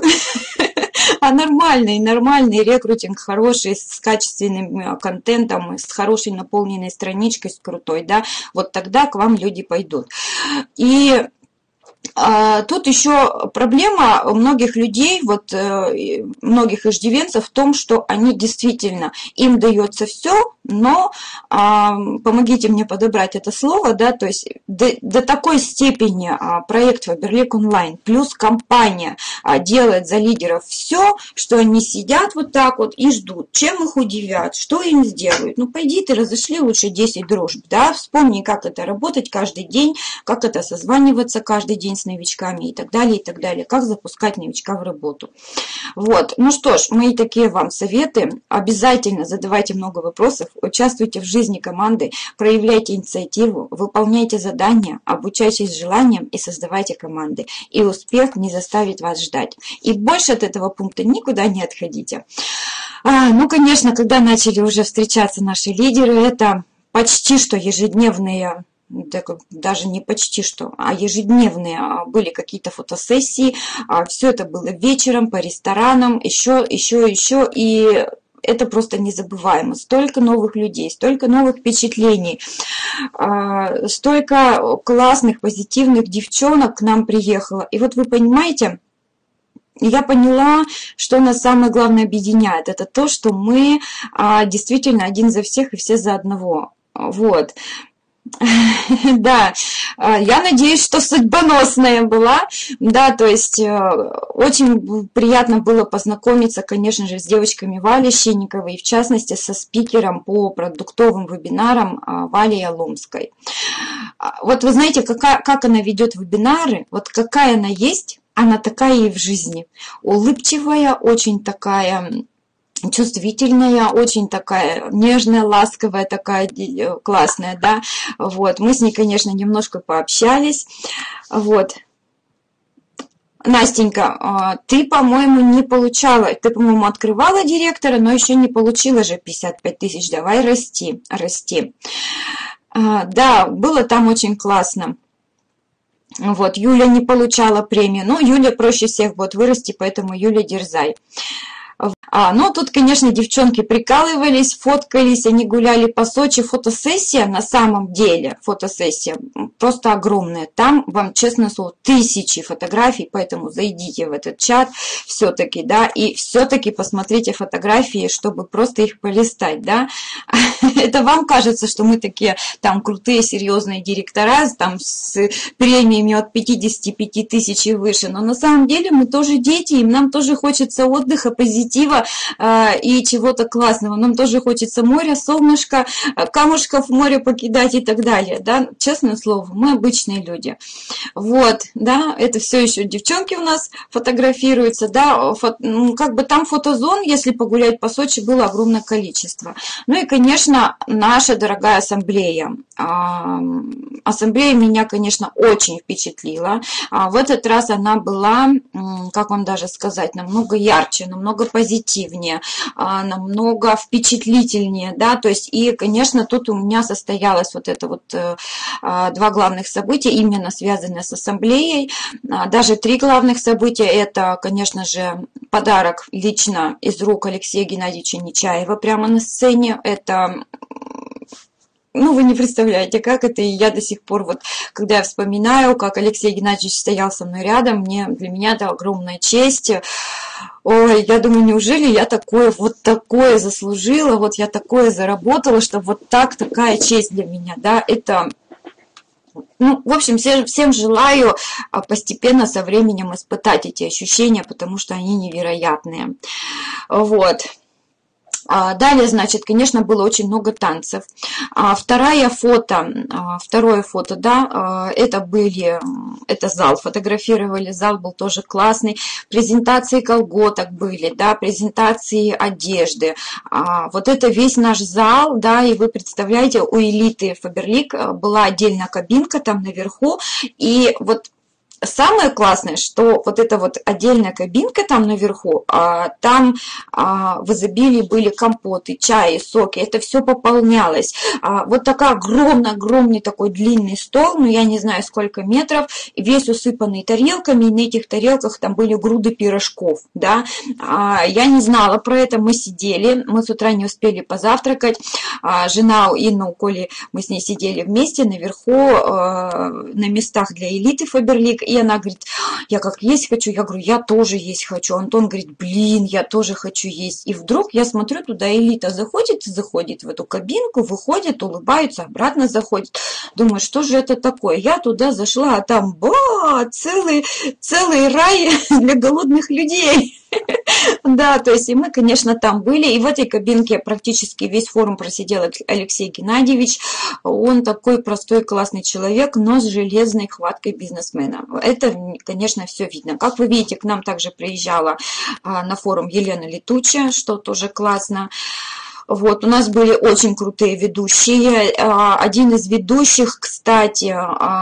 а нормальный рекрутинг, хороший, с качественным контентом, с хорошей наполненной страничкой, с крутой, да, вот тогда к вам люди пойдут. И тут еще проблема у многих людей, вот многих иждивенцев в том, что они действительно, им дается все, но помогите мне подобрать это слово, да, то есть до такой степени проект Фаберлик онлайн плюс компания делает за лидеров все, что они сидят вот так вот и ждут, чем их удивят, что им сделают. Ну, пойди ты разошли лучше 10 дружб, да, вспомни, как это работать каждый день, как это созваниваться каждый день день с новичками и так далее, и так далее. Как запускать новичка в работу. Вот. Ну что ж, мои такие вам советы. Обязательно задавайте много вопросов, участвуйте в жизни команды, проявляйте инициативу, выполняйте задания, обучайтесь желаниям и создавайте команды. И успех не заставит вас ждать. И больше от этого пункта никуда не отходите. Ну, конечно, когда начали уже встречаться наши лидеры, это почти что ежедневные, даже не почти что, а ежедневные были какие-то фотосессии. Все это было вечером по ресторанам, еще, и это просто незабываемо. Столько новых людей, столько новых впечатлений, столько классных, позитивных девчонок к нам приехало. И вот вы понимаете, я поняла, что нас самое главное объединяет. Это то, что мы действительно один за всех и все за одного. Вот. Да, я надеюсь, что судьбоносная была, да, то есть очень приятно было познакомиться, конечно же, с девочками Вали Щенниковой, и в частности со спикером по продуктовым вебинарам Валей Аломской. Вот вы знаете, как она ведет вебинары, вот какая она есть, она такая и в жизни, улыбчивая, очень такая чувствительная, очень такая нежная, ласковая, такая классная, да, вот, мы с ней, конечно, немножко пообщались, вот. Настенька, ты, по-моему, не получала, ты, по-моему, открывала директора, но еще не получила же 55 тысяч, давай расти. Да, было там очень классно. Вот, Юля не получала премию, но Юля проще всех будет вырасти, поэтому Юля, дерзай. Ну, тут, конечно, девчонки прикалывались, фоткались, они гуляли по Сочи. Фотосессия, на самом деле, фотосессия просто огромная. Там вам, честно слово, тысячи фотографий, поэтому зайдите в этот чат все-таки, да, и все-таки посмотрите фотографии, чтобы просто их полистать, да. Это вам кажется, что мы такие там крутые, серьезные директора, там с премиями от 55 тысяч и выше, но на самом деле мы тоже дети, и нам тоже хочется отдыха, позитива и чего-то классного. Нам тоже хочется моря, солнышка, камушков в море покидать и так далее. Да? Честное слово, мы обычные люди. Вот, да, это все еще девчонки у нас фотографируются, да, как бы там фотозон, если погулять по Сочи, было огромное количество. Ну и, конечно, наша дорогая ассамблея. Ассамблея меня, конечно, очень впечатлила. В этот раз она была, как вам даже сказать, намного ярче, намного позитивнее, намного впечатлительнее, да, то есть, и, конечно, тут у меня состоялось вот это вот два главных события, именно связанные с ассамблеей, даже три главных события, это, конечно же, подарок лично из рук Алексея Геннадьевича Нечаева прямо на сцене, это... Ну, вы не представляете, как это, и я до сих пор, вот, когда я вспоминаю, как Алексей Геннадьевич стоял со мной рядом, для меня это огромная честь. Ой, я думаю, неужели я такое заслужила, вот я такое заработала, что вот такая честь для меня, да, это... Ну, в общем, всем желаю постепенно со временем испытать эти ощущения, потому что они невероятные. Вот. Далее, значит, конечно, было очень много танцев. Второе фото, да, это зал фотографировали, зал был тоже классный. Презентации колготок были, да, презентации одежды. Вот это весь наш зал, да, и вы представляете, у элиты Фаберлик была отдельная кабинка там наверху, и вот самое классное, что вот эта вот отдельная кабинка там наверху, там в изобилии были компоты, чаи, соки, это все пополнялось. Вот такой огромный такой длинный стол, ну я не знаю сколько метров, весь усыпанный тарелками, и на этих тарелках там были груды пирожков, да. Я не знала про это, мы сидели, мы с утра не успели позавтракать, жена Инна у Коли, мы с ней сидели вместе наверху на местах для элиты Фаберлик. И она говорит, я как есть хочу, я говорю, я тоже есть хочу. Антон говорит, блин, я тоже хочу есть. И вдруг я смотрю, туда элита заходит в эту кабинку, выходит, улыбается, обратно заходит. Думаю, что же это такое? Я туда зашла, а там, целый рай для голодных людей. Да, то есть и мы, конечно, там были, и в этой кабинке практически весь форум просидел Алексей Геннадьевич. Он такой простой, классный человек, но с железной хваткой бизнесмена. Это, конечно, все видно. Как вы видите, к нам также приезжала на форум Елена Летучая, что тоже классно. Вот, у нас были очень крутые ведущие. Один из ведущих, кстати,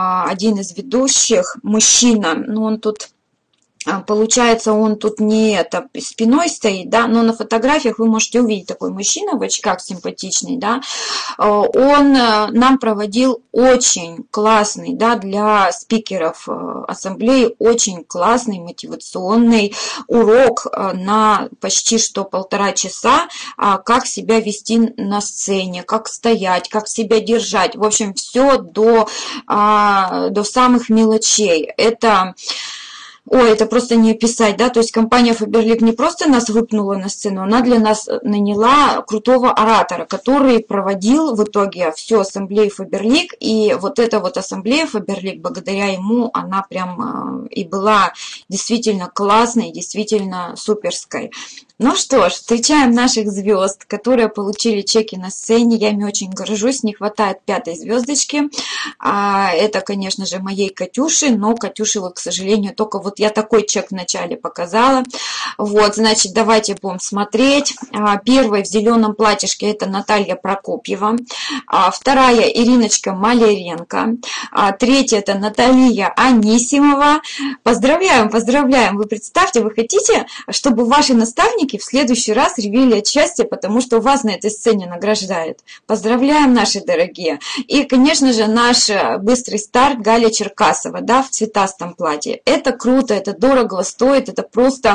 мужчина, ну он тут... Получается, он тут не спиной стоит, да, но на фотографиях вы можете увидеть такой мужчина в очках симпатичный, да. Он нам проводил очень классный, да, для спикеров ассамблеи очень классный мотивационный урок на почти что 1,5 часа, как себя вести на сцене, как стоять, как себя держать. В общем, все до самых мелочей. Это просто не описать, да, то есть компания Faberlic не просто нас выпнула на сцену, она для нас наняла крутого оратора, который проводил в итоге всю ассамблею Faberlic, и вот эта вот ассамблея Faberlic, благодаря ему, она прям и была действительно классной, действительно суперской. Ну что ж, встречаем наших звезд, которые получили чеки на сцене. Я ими очень горжусь, не хватает 5-й звездочки. Это, конечно же, моей Катюши, но Катюши, вот, к сожалению, только вот я такой чек вначале показала. Вот, значит, давайте будем смотреть. Первая в зеленом платьишке — это Наталья Прокопьева. Вторая — Ириночка Маляренко. Третья — это Наталья Анисимова. Поздравляем, поздравляем. Вы представьте, вы хотите, чтобы ваши наставники в следующий раз ревели от счастья, потому что вас на этой сцене награждают. Поздравляем, наши дорогие. И, конечно же, наш быстрый старт Галя Черкасова, да, в цветастом платье. Это круто, это дорого стоит, это просто...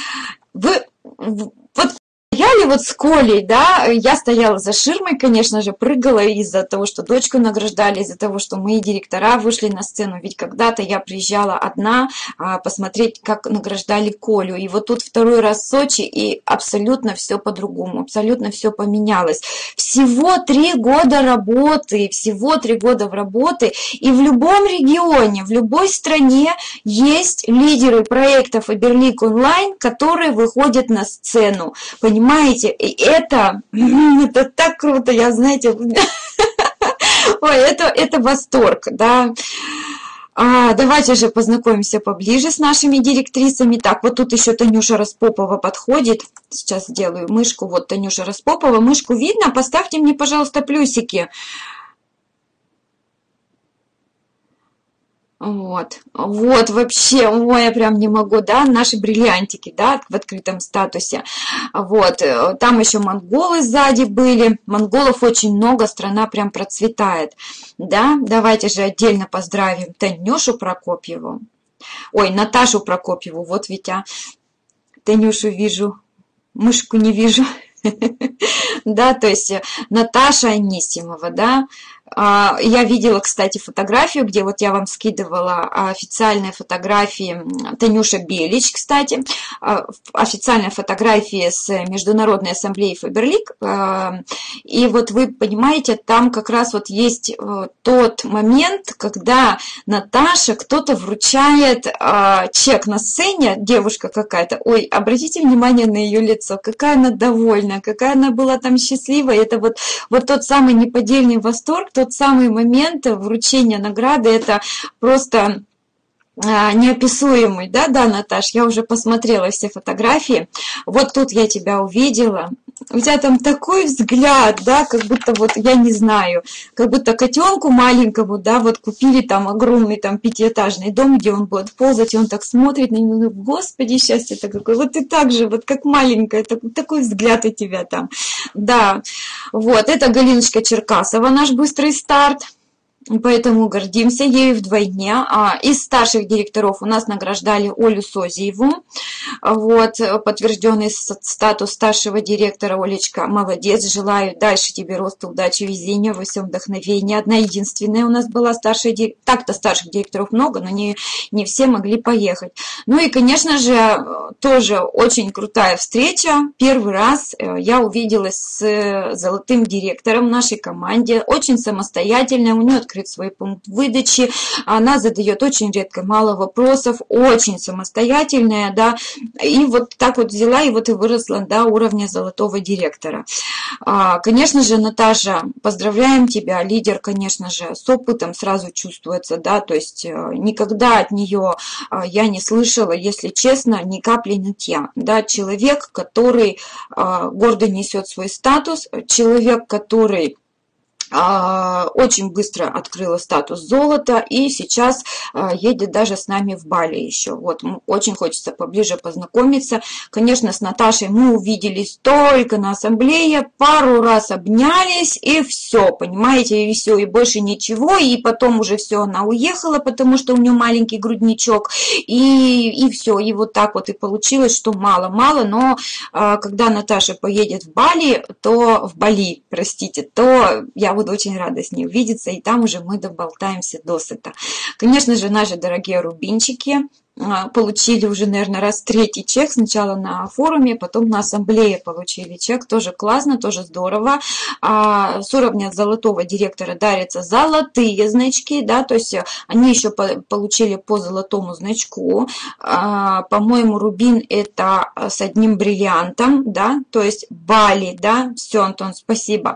Вот стояли вот с Колей, да, я стояла за ширмой, конечно же, прыгала из-за того, что дочку награждали, из-за того, что мои директора вышли на сцену, ведь когда-то я приезжала одна посмотреть, как награждали Колю, и вот тут второй раз в Сочи, и абсолютно все по-другому, абсолютно все поменялось. Всего 3 года работы, всего 3 года в работе, и в любом регионе, в любой стране есть лидеры проектов Faberlic онлайн, которые выходят на сцену, понимаете? И это так круто, я, знаете, ой, это восторг, да. Давайте же познакомимся поближе с нашими директрисами. Так, вот тут еще Танюша Распопова подходит. Сейчас сделаю мышку. Вот Танюша Распопова. Мышку видно? Поставьте мне, пожалуйста, плюсики. Вот вообще, ой, я прям не могу, да, наши бриллиантики, да, в открытом статусе. Вот, там еще монголы сзади были, монголов очень много, страна прям процветает, да. Давайте же отдельно поздравим Танюшу Прокопьеву, ой, Наташу Прокопьеву, вот ведь, Танюшу вижу, мышку не вижу. Да, то есть Наташа Анисимова, да. Я видела, кстати, фотографию, где вот я вам скидывала официальные фотографии Танюша Белич, кстати, официальные фотографии с Международной ассамблеей Faberlic. И вот вы понимаете, там как раз вот есть тот момент, когда Наташа, кто-то вручает чек на сцене, девушка какая-то, ой, обратите внимание на ее лицо, какая она довольна, какая она была там счастлива. Это вот тот самый неподдельный восторг, тот самый момент вручения награды, это просто неописуемый, да, Наташ, я уже посмотрела все фотографии, вот тут я тебя увидела, у тебя там такой взгляд, да, как будто вот, я не знаю, как будто котенку маленькому, да, вот купили там огромный там 5-этажный дом, где он будет ползать, и он так смотрит на него, господи, счастье-то какое, вот ты так же, вот как маленькая, такой взгляд у тебя там, да, вот, это Галиночка Черкасова, наш быстрый старт. Поэтому гордимся ею вдвойне. Из старших директоров у нас награждали Олю Созиеву. Вот, подтвержденный статус старшего директора. Олечка, молодец. Желаю дальше тебе роста, удачи, везения, во всем вдохновения. Одна единственная у нас была старшая директор. Так-то старших директоров много, но не все могли поехать. Ну и, конечно же, тоже очень крутая встреча. Первый раз я увиделась с золотым директором в нашей команде. Очень самостоятельная. У нее открыть свой пункт выдачи. Она задает очень редко мало вопросов, очень самостоятельная, да, и вот так вот взяла и вот и выросла до уровня золотого директора. Конечно же, Наташа, поздравляем тебя, лидер, конечно же, с опытом сразу чувствуется, да, то есть никогда от нее я не слышала, если честно, ни капли нытья, да, человек, который гордо несет свой статус, человек, который очень быстро открыла статус золота и сейчас едет даже с нами в Бали еще. Вот, очень хочется поближе познакомиться. Конечно, с Наташей мы увиделись только на ассамблее, пару раз обнялись и все, понимаете, и все, и больше ничего. И потом уже все, она уехала, потому что у нее маленький грудничок, и все. И вот так вот и получилось, что мало-мало, но когда Наташа поедет в Бали, простите, то я буду очень рада с ней увидеться, и там уже мы доболтаемся досыта. Конечно же, наши дорогие рубинчики получили уже, наверное, раз третий чек. Сначала на форуме, потом на ассамблее получили чек. Тоже классно, тоже здорово. С уровня золотого директора дарятся золотые значки, да, то есть они еще получили по золотому значку. По-моему, рубин это с одним бриллиантом, да, то есть Бали, да. Все, Антон, спасибо.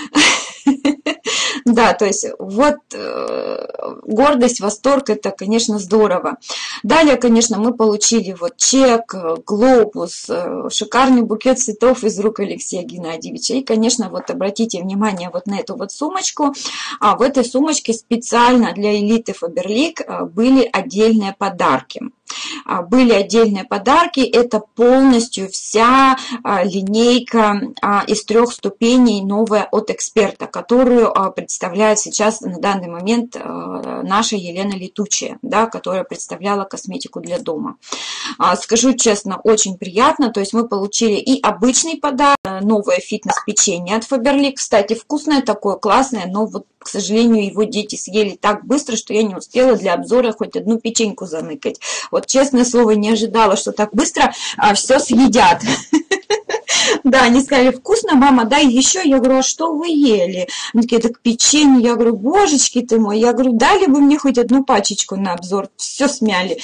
Да, то есть вот гордость, восторг, это, конечно, здорово. Далее, конечно, мы получили вот чек, глобус, шикарный букет цветов из рук Алексея Геннадьевича. И, конечно, вот обратите внимание вот на эту вот сумочку. В этой сумочке специально для элиты Фаберлик были отдельные подарки. Были отдельные подарки, это полностью вся линейка из 3 ступеней новая от эксперта, которую представляет сейчас на данный момент наша Елена Летучая, да, которая представляла косметику для дома. Скажу честно, очень приятно, то есть мы получили и обычный подарок, новое фитнес-печенье от Фаберлик, кстати, вкусное такое, классное, но вот, к сожалению, его дети съели так быстро, что я не успела для обзора хоть одну печеньку заныкать. Вот, честное слово, не ожидала, что так быстро все съедят. Да, они сказали, вкусно, мама, дай еще. Я говорю, а что вы ели? Они такие, так печенье. Я говорю, божечки ты мой. Я говорю, дали бы мне хоть одну пачечку на обзор. Все смяли.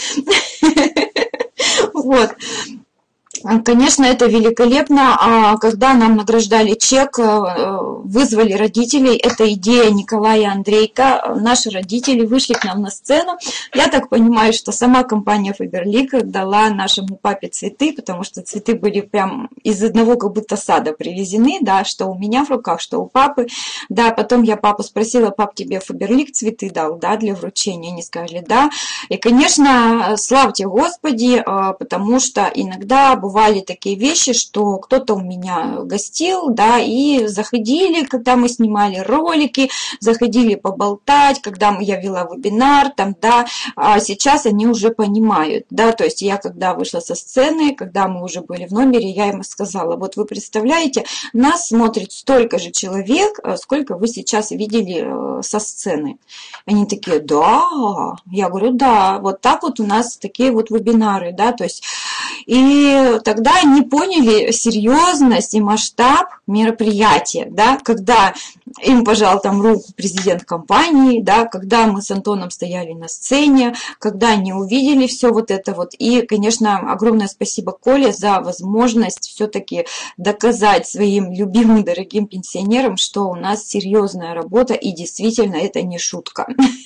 Вот. Конечно, это великолепно. Когда нам награждали чек, вызвали родителей. Это идея Николая и Андрейка. Наши родители вышли к нам на сцену. Я так понимаю, что сама компания Фаберлик дала нашему папе цветы, потому что цветы были прям из одного как будто сада привезены, да, что у меня в руках, что у папы. Да, потом я папу спросила, пап, тебе Фаберлик цветы дал, да, для вручения? Они сказали, да. И, конечно, славьте Господи, потому что иногда бывали такие вещи, что кто-то у меня гостил, да, и заходили, когда мы снимали ролики, заходили поболтать, когда я вела вебинар, там, да, а сейчас они уже понимают, да, то есть я когда вышла со сцены, когда мы уже были в номере, я им сказала, вот вы представляете, нас смотрит столько же человек, сколько вы сейчас видели со сцены. Они такие, да, я говорю, да, вот так вот у нас такие вот вебинары, да, то есть, и тогда они поняли серьезность и масштаб мероприятия, да, когда им пожал там руку президент компании, да, когда мы с Антоном стояли на сцене, когда они увидели все вот это вот. И, конечно, огромное спасибо Коле за возможность все-таки доказать своим любимым, дорогим пенсионерам, что у нас серьезная работа, и действительно это не шутка.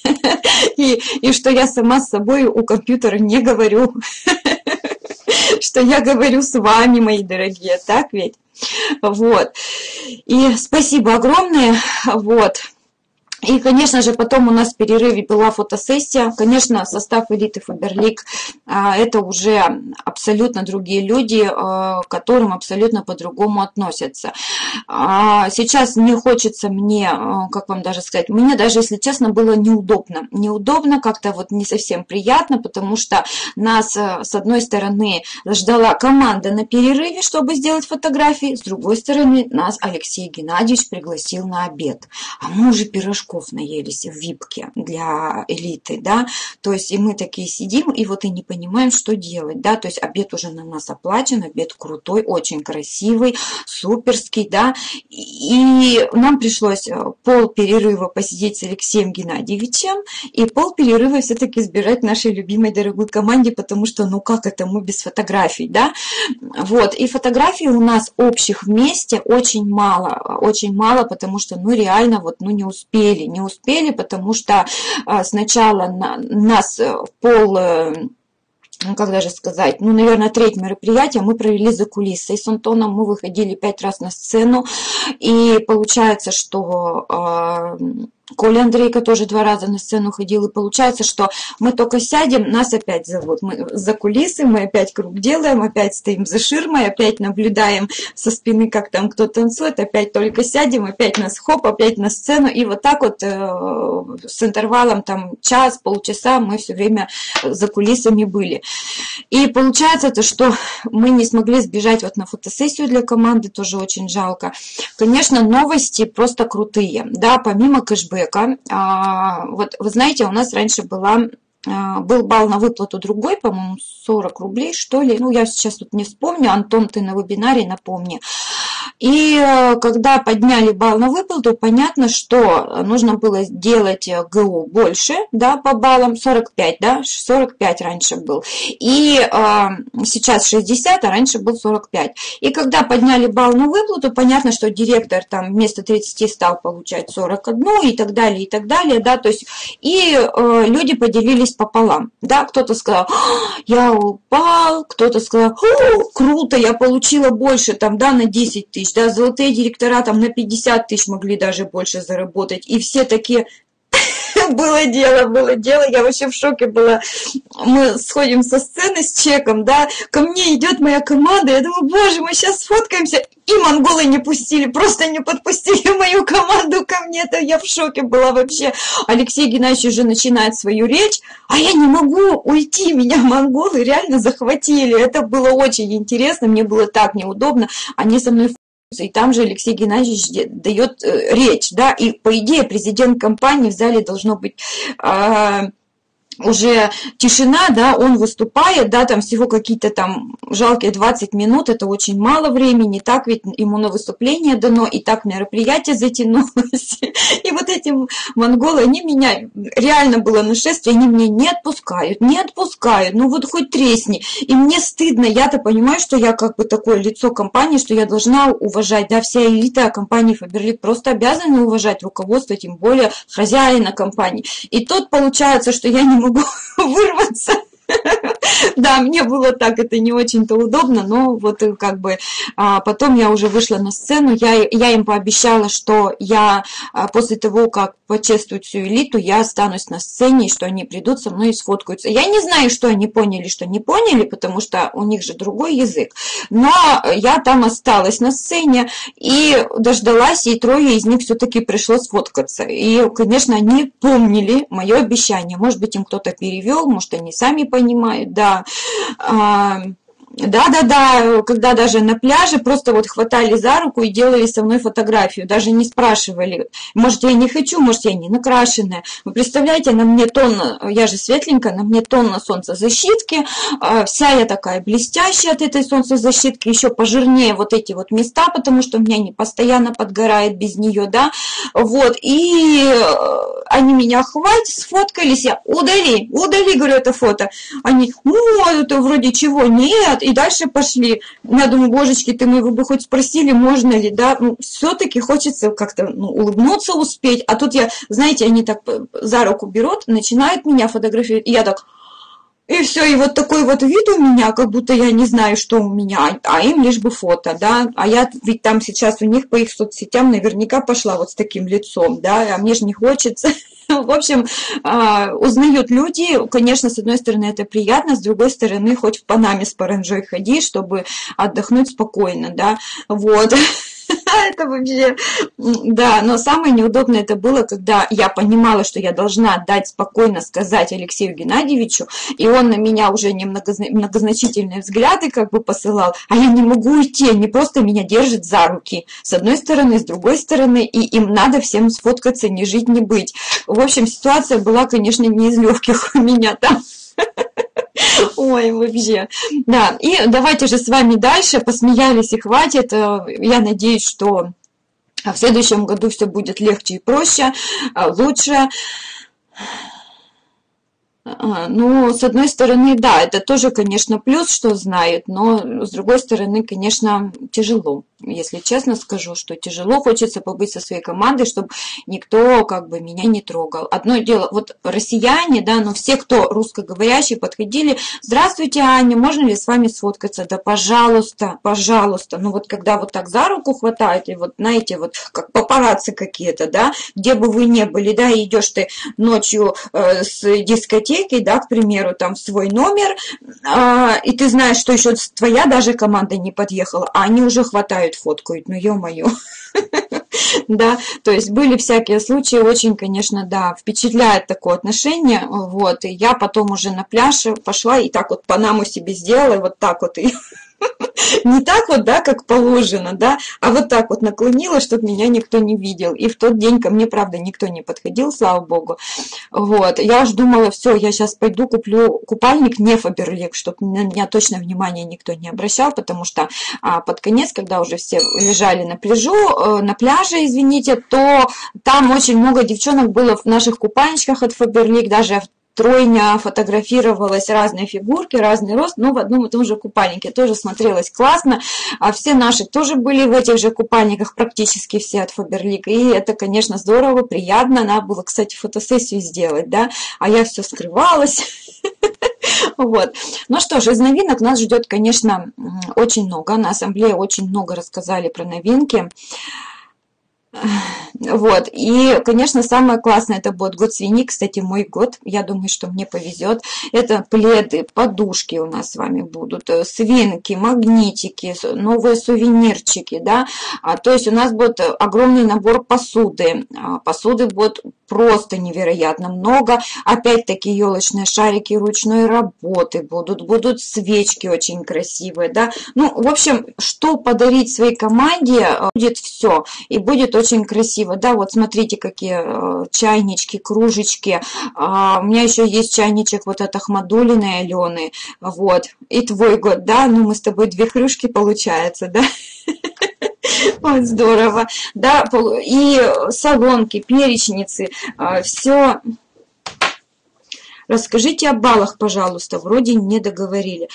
И что я сама с собой у компьютера не говорю, что я говорю с вами, мои дорогие, так ведь? Вот. И спасибо огромное. Вот. И, конечно же, потом у нас в перерыве была фотосессия. Конечно, состав элиты Фаберлик – это уже абсолютно другие люди, к которым абсолютно по-другому относятся. Сейчас не хочется мне, как вам даже сказать, мне даже, если честно, было неудобно. Неудобно, как-то вот не совсем приятно, потому что нас, с одной стороны, ждала команда на перерыве, чтобы сделать фотографии, с другой стороны, нас Алексей Геннадьевич пригласил на обед. А мы уже пирожков пирожков наелись в випке для элиты, да, то есть и мы такие сидим, и вот и не понимаем, что делать, да, то есть обед уже на нас оплачен, обед крутой, очень красивый, суперский, да, и нам пришлось пол перерыва посидеть с Алексеем Геннадьевичем и пол перерыва все-таки сбирать нашей любимой дорогой команде, потому что, ну как это мы без фотографий, да, вот, и фотографий у нас общих вместе очень мало, потому что, ну реально, вот, ну не успели, потому что сначала нас как даже сказать, ну, наверное, треть мероприятия мы провели за кулисой с Антоном, мы выходили 5 раз на сцену, и получается, что Коля Андрейко тоже 2 раза на сцену ходил, и получается, что мы только сядем, нас опять зовут, мы за кулисы, мы опять круг делаем, опять стоим за ширмой, опять наблюдаем со спины, как там кто танцует, опять только сядем, опять нас хоп, опять на сцену, и вот так вот с интервалом там час, полчаса мы все время за кулисами были. И получается то, что мы не смогли сбежать вот на фотосессию для команды, тоже очень жалко. Конечно, новости просто крутые, да, помимо кэшбэка. Вот вы знаете, у нас раньше был балл на выплату другой, по-моему, 40 рублей, что ли. Ну, я сейчас тут не вспомню. Антон, ты на вебинаре, напомни. И когда подняли балл на выплату, понятно, что нужно было делать ГУ больше, да, по баллам, 45, да, 45 раньше был. И сейчас 60, а раньше был 45. И когда подняли балл на выплату, понятно, что директор там вместо 30 стал получать 41 и так далее, да, то есть и люди поделились пополам, да, кто-то сказал, я упал, кто-то сказал, круто, я получила больше, там, да, на 10 тысяч, да, золотые директора там на 50 тысяч могли даже больше заработать, и все такие, было дело, я вообще в шоке была, мы сходим со сцены с чеком, да, ко мне идет моя команда, я думаю, боже, мы сейчас сфоткаемся, и монголы не пустили, просто не подпустили мою команду ко мне, это я в шоке была вообще. Алексей Геннадьевич уже начинает свою речь, а я не могу уйти, меня монголы реально захватили, это было очень интересно, мне было так неудобно, они со мной и там же Алексей Геннадьевич дает речь, да, и по идее президент компании, в зале должно быть уже тишина, да, он выступает, да, там всего какие-то там жалкие 20 минут, это очень мало времени, так ведь ему на выступление дано, и так мероприятие затянулось, и вот эти монголы, они меня, реально было нашествие, они меня не отпускают, ну вот хоть тресни, и мне стыдно, я-то понимаю, что я как бы такое лицо компании, что я должна уважать, да, вся элита компании Faberlic просто обязаны уважать руководство, тем более хозяина компании, и тут получается, что я не могу вырваться. Да, мне было так, это не очень-то удобно, но вот как бы потом я уже вышла на сцену, я им пообещала, что я после того, как почествуют всю элиту, я останусь на сцене, и что они придут со мной и сфоткаются. Я не знаю, что они поняли, что не поняли, потому что у них же другой язык, но я там осталась на сцене и дождалась, и 3 из них все-таки пришлось сфоткаться. И, конечно, они помнили мое обещание. Может быть, им кто-то перевел, может, они сами понимают, да. Да, когда даже на пляже просто вот хватали за руку и делали со мной фотографию, даже не спрашивали, может, я не хочу, может, я не накрашенная. Вы представляете, на мне тонна, я же светленькая, на мне тонна солнцезащитки, вся я такая блестящая от этой солнцезащитки, еще пожирнее вот эти вот места, потому что у меня не постоянно подгорает без нее, да, вот, и они меня хватит, сфоткались, я, удали, говорю, это фото. Они, это вроде чего, нет, и дальше пошли. Я думаю, божечки, ты мы бы хоть спросили, можно ли, да, ну, все-таки хочется как-то улыбнуться успеть, а тут я, знаете, они так за руку берут, начинают меня фотографировать, и я так, и все, и вот такой вот вид у меня, как будто я не знаю, что у меня, а им лишь бы фото, да, а я ведь там сейчас у них по их соцсетям наверняка пошла вот с таким лицом, да, а мне же не хочется. В общем, узнают люди, конечно, с одной стороны это приятно, с другой стороны хоть в Панаме с паранджой ходи, чтобы отдохнуть спокойно, да, вот. Это вообще, да, но самое неудобное это было, когда я понимала, что я должна дать спокойно сказать Алексею Геннадьевичу, и он на меня уже многозначительные взгляды как бы посылал, а я не могу уйти, они просто меня держат за руки, с одной стороны, с другой стороны, и им надо всем сфоткаться, не жить, не быть. В общем, ситуация была, конечно, не из легких у меня там. Ой, вообще. Да, и давайте же с вами дальше, посмеялись и хватит. Я надеюсь, что в следующем году все будет легче и проще, лучше. Ну, с одной стороны, да, это тоже, конечно, плюс, что знают, но с другой стороны, конечно, тяжело. Если честно скажу, что тяжело, хочется побыть со своей командой, чтобы никто как бы меня не трогал. Одно дело, вот россияне, да, но все, кто русскоговорящие, подходили: здравствуйте, Аня, можно ли с вами сфоткаться? Да, пожалуйста, пожалуйста. Ну вот когда вот так за руку хватает, и вот, знаете, вот как папарацци какие-то, да, где бы вы ни были, да, идешь ты ночью с дискотеки, да, к примеру, там в свой номер, и ты знаешь, что еще твоя даже команда не подъехала, а они уже хватают, фоткают, ну ё-моё. Да, то есть были всякие случаи, очень, конечно, да, впечатляет такое отношение, вот, и я потом уже на пляж пошла и так вот панаму себе сделала, и вот так вот и не так вот, да, как положено, да, а вот так вот наклонила, чтобы меня никто не видел. И в тот день ко мне, правда, никто не подходил, слава богу. Вот, я уж думала, все, я сейчас пойду куплю купальник не Фаберлик, чтобы на меня точно внимания никто не обращал, потому что под конец, когда уже все лежали на пляже, извините, то там очень много девчонок было в наших купальничках от Фаберлик, даже тройня фотографировалась, разные фигурки, разный рост, но в одном и том же купальнике тоже смотрелось классно. А все наши тоже были в этих же купальниках, практически все от Фаберлик. И это, конечно, здорово, приятно. Надо было, кстати, фотосессию сделать, да, а я все скрывалась. Вот. Ну что ж, из новинок нас ждет, конечно, очень много. На ассамблее очень много рассказали про новинки. Вот, и, конечно, самое классное это будет год свиньи, кстати, мой год, я думаю, что мне повезет. Это пледы, подушки у нас с вами будут, свинки, магнитики, новые сувенирчики, да, то есть у нас будет огромный набор посуды, посуды будет просто невероятно много, опять-таки елочные шарики ручной работы будут свечки очень красивые, да, ну, в общем, что подарить своей команде, будет все, и будет очень красиво, да, вот смотрите, какие чайнички, кружечки, у меня еще есть чайничек вот от Ахмадулиной Алены, вот, и твой год, да, ну, мы с тобой две кружки получается, да. Вот здорово, да, и солонки, перечницы, все. Расскажите о баллах, пожалуйста, вроде не договорили.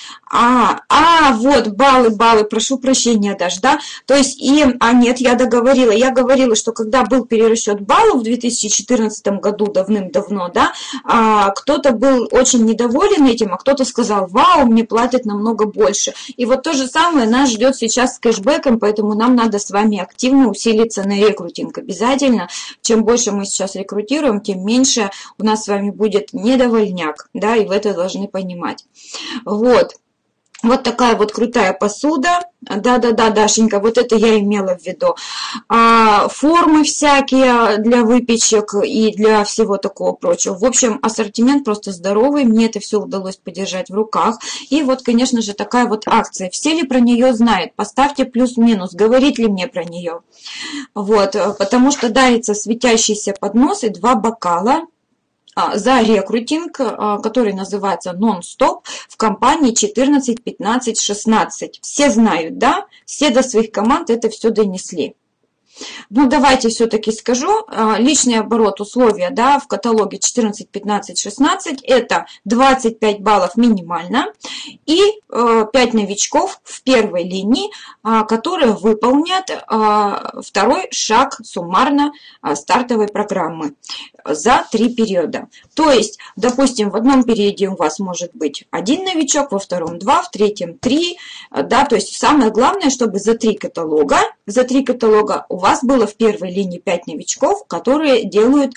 Вот, баллы, прошу прощения даже, да? То есть, нет, я договорила. Я говорила, что когда был перерасчет баллов в 2014 году, давным-давно, да, кто-то был очень недоволен этим, а кто-то сказал: вау, мне платят намного больше. И вот то же самое нас ждет сейчас с кэшбэком, поэтому нам надо с вами активно усилиться на рекрутинг обязательно. Чем больше мы сейчас рекрутируем, тем меньше у нас с вами будет недовольных, да, и вы это должны понимать. Вот. Вот такая вот крутая посуда. Да, Дашенька, вот это я имела в виду. Формы всякие для выпечек и для всего такого прочего. В общем, ассортимент просто здоровый. Мне это все удалось подержать в руках. И вот, конечно же, такая вот акция. Все ли про нее знают? Поставьте плюс-минус. Говорит ли мне про нее? Вот, потому что дарится светящийся поднос и 2 бокала за рекрутинг, который называется «Нон-стоп» в компании 14, 15, 16. Все знают, да? Все до своих команд это все донесли. Ну, давайте все-таки скажу. Личный оборот условия, да, в каталоге 14, 15, 16 это 25 баллов минимально и 5 новичков в первой линии, которые выполнят второй шаг суммарно стартовой программы за 3 периода. То есть, допустим, в одном периоде у вас может быть 1 новичок, во втором 2, в третьем 3, да, то есть самое главное, чтобы за 3 каталога у вас было имела в первой линии 5 новичков, которые сделают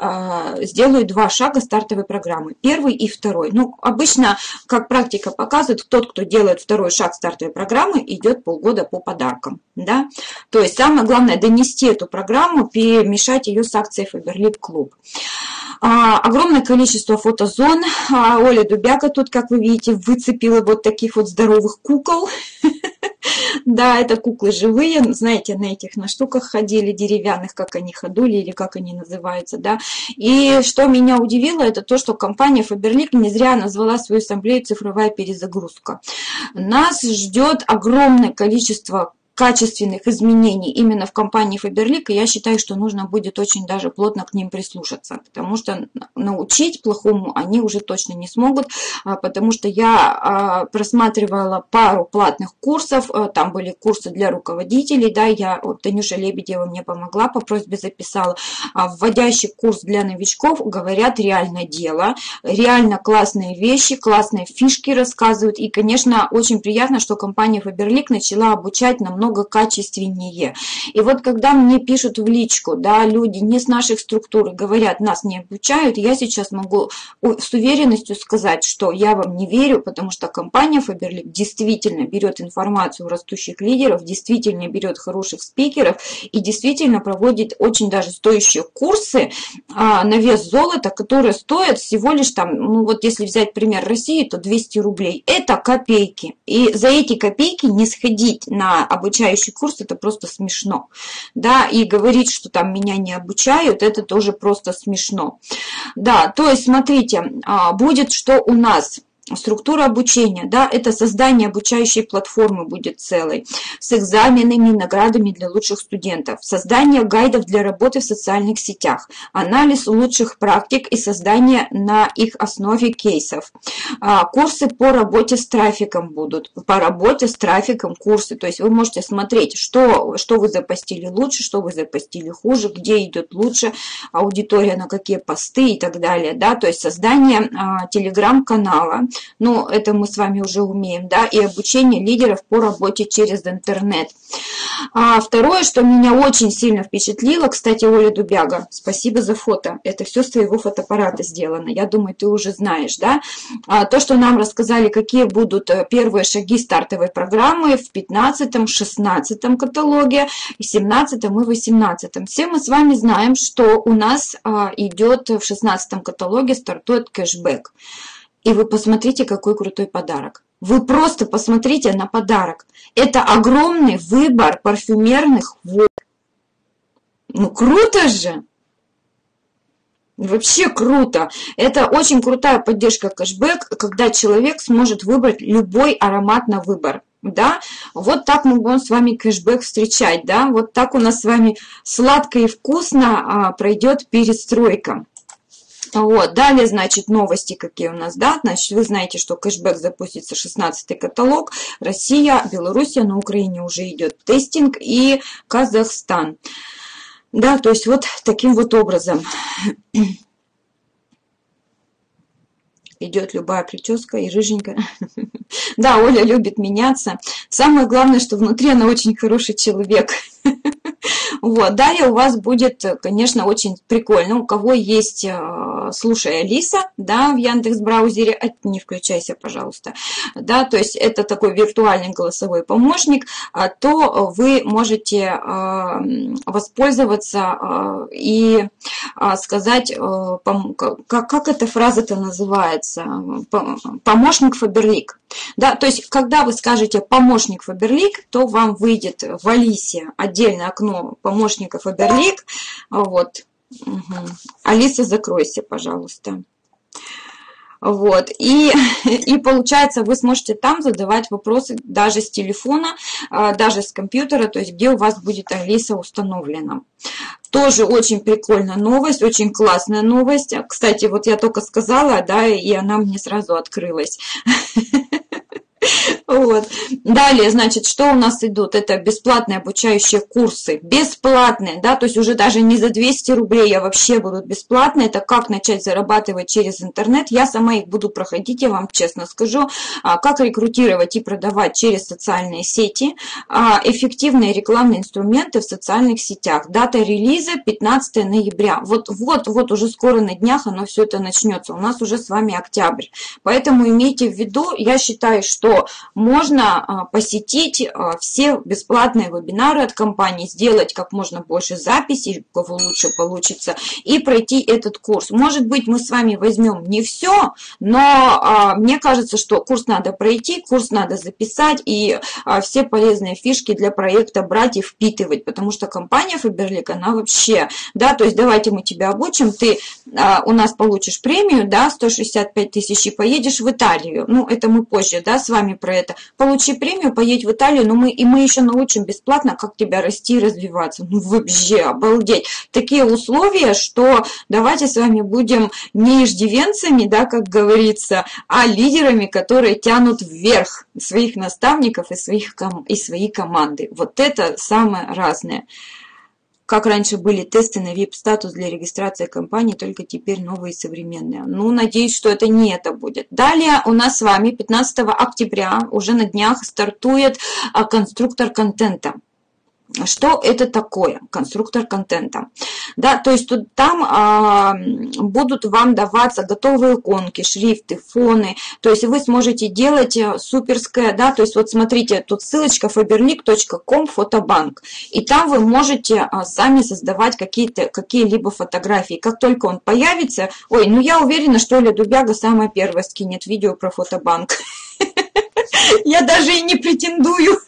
2 шага стартовой программы. Первый и второй. Ну, обычно, как практика показывает, тот, кто делает второй шаг стартовой программы, идет полгода по подаркам. Да? То есть самое главное донести эту программу, перемешать ее с акцией Faberlic Club. Огромное количество фотозон. Оля Дубяга тут, как вы видите, выцепила вот таких вот здоровых кукол. Да, это куклы живые, знаете, на штуках ходили, деревянных, как они ходули или как они называются, да. И что меня удивило, это то, что компания Faberlic не зря назвала свою ассамблею «Цифровая перезагрузка». Нас ждет огромное количество качественных изменений именно в компании Faberlic, и я считаю, что нужно будет очень даже плотно к ним прислушаться, потому что научить плохому они уже точно не смогут, потому что я просматривала пару платных курсов, там были курсы для руководителей, да, Танюша Лебедева мне помогла, по просьбе записала, вводящий курс для новичков, говорят реально дело, реально классные вещи, классные фишки рассказывают, и, конечно, очень приятно, что компания Faberlic начала обучать намного качественнее. И вот когда мне пишут в личку, да, люди не с наших структур говорят, нас не обучают, я сейчас могу с уверенностью сказать, что я вам не верю, потому что компания Faberlic действительно берет информацию у растущих лидеров, действительно берет хороших спикеров и действительно проводит очень даже стоящие курсы на вес золота, которые стоят всего лишь там, ну вот если взять пример России, то 200 рублей. Это копейки. И за эти копейки не сходить на обучающий курс, это просто смешно. Да, и говорить, что там меня не обучают, это тоже просто смешно. Да, то есть, смотрите, будет что у нас. Структура обучения, да, это создание обучающей платформы будет целой, с экзаменами, наградами для лучших студентов, создание гайдов для работы в социальных сетях, анализ лучших практик и создание на их основе кейсов. Курсы по работе с трафиком будут, по работе с трафиком курсы, то есть вы можете смотреть, что вы запостили лучше, что вы запостили хуже, где идет лучше аудитория, на какие посты и так далее, да, то есть создание телеграм-канала. Ну, это мы с вами уже умеем, да, и обучение лидеров по работе через интернет. Второе, что меня очень сильно впечатлило, кстати, Оля Дубяга, спасибо за фото, это все с твоего фотоаппарата сделано, я думаю, ты уже знаешь, да, то, что нам рассказали, какие будут первые шаги стартовой программы в 15-м, 16-м каталоге, 17-м и 18-м. Все мы с вами знаем, что у нас идет в 16-м каталоге, стартует кэшбэк. И вы посмотрите, какой крутой подарок. Вы просто посмотрите на подарок. Это огромный выбор парфюмерных вод. Ну, круто же! Вообще круто. Это очень крутая поддержка кэшбэк, когда человек сможет выбрать любой аромат на выбор. Да, вот так мы будем с вами кэшбэк встречать. Да? Вот так у нас с вами сладко и вкусно пройдет перестройка. Вот, далее, значит, новости какие у нас, да, значит, вы знаете, что кэшбэк запустится 16-й каталог, Россия, Белоруссия, на Украине уже идет тестинг и Казахстан, да, то есть вот таким вот образом идет любая прическа и рыженькая. Да, Оля любит меняться, самое главное, что внутри она очень хороший человек. Вот, далее у вас будет, конечно, очень прикольно, у кого есть «Слушай, Алиса», да, в Яндекс.Браузере, не включайся, пожалуйста, да, то есть это такой виртуальный голосовой помощник, то вы можете воспользоваться и сказать, как эта фраза-то называется, помощник Faberlic. Да, то есть, когда вы скажете «помощник Faberlic», то вам выйдет в Алисе отдельное окно помощника Faberlic. Вот. Угу. Алиса, закройся, пожалуйста. Вот. И получается, вы сможете там задавать вопросы даже с телефона, даже с компьютера, то есть где у вас будет Алиса установлена. Тоже очень прикольная новость, очень классная новость. Кстати, вот я только сказала, да, и она мне сразу открылась. Вот. Далее, значит, что у нас идут? Это бесплатные обучающие курсы. Бесплатные, да, то есть уже даже не за 200 рублей, а вообще будут бесплатные. Это как начать зарабатывать через интернет. Я сама их буду проходить, я вам честно скажу. Как рекрутировать и продавать через социальные сети. Эффективные рекламные инструменты в социальных сетях. Дата релиза 15 ноября. Вот уже скоро на днях оно все это начнется. У нас уже с вами октябрь. Поэтому имейте в виду, я считаю, что можно посетить все бесплатные вебинары от компании, сделать как можно больше записей, у кого лучше получится, и пройти этот курс. Может быть, мы с вами возьмем не все, но мне кажется, что курс надо пройти, курс надо записать и все полезные фишки для проекта брать и впитывать, потому что компания Faberlic, она вообще, да, то есть давайте мы тебя обучим, ты у нас получишь премию, да, 165 тысяч и поедешь в Италию. Ну, это мы позже, да, с вами про это. Получи премию, поедь в Италию, но мы еще научим бесплатно, как тебя расти и развиваться. Ну, вообще, обалдеть. Такие условия, что давайте с вами будем не иждивенцами, да, как говорится, а лидерами, которые тянут вверх своих наставников и свои команды. Вот это самое разное. Как раньше были тесты на VIP-статус для регистрации компании, только теперь новые современные. Ну, надеюсь, что это не это будет. Далее у нас с вами 15 октября, уже на днях, стартует конструктор контента. Что это такое, конструктор контента? Да, то есть там будут вам даваться готовые иконки, шрифты, фоны, то есть вы сможете делать суперское, да, то есть вот смотрите, тут ссылочка faberlic.com фотобанк, и там вы можете сами создавать какие-либо фотографии. Как только он появится, ой, ну я уверена, что Оля Дубяга самая первая скинет видео про фотобанк. Я даже и не претендую.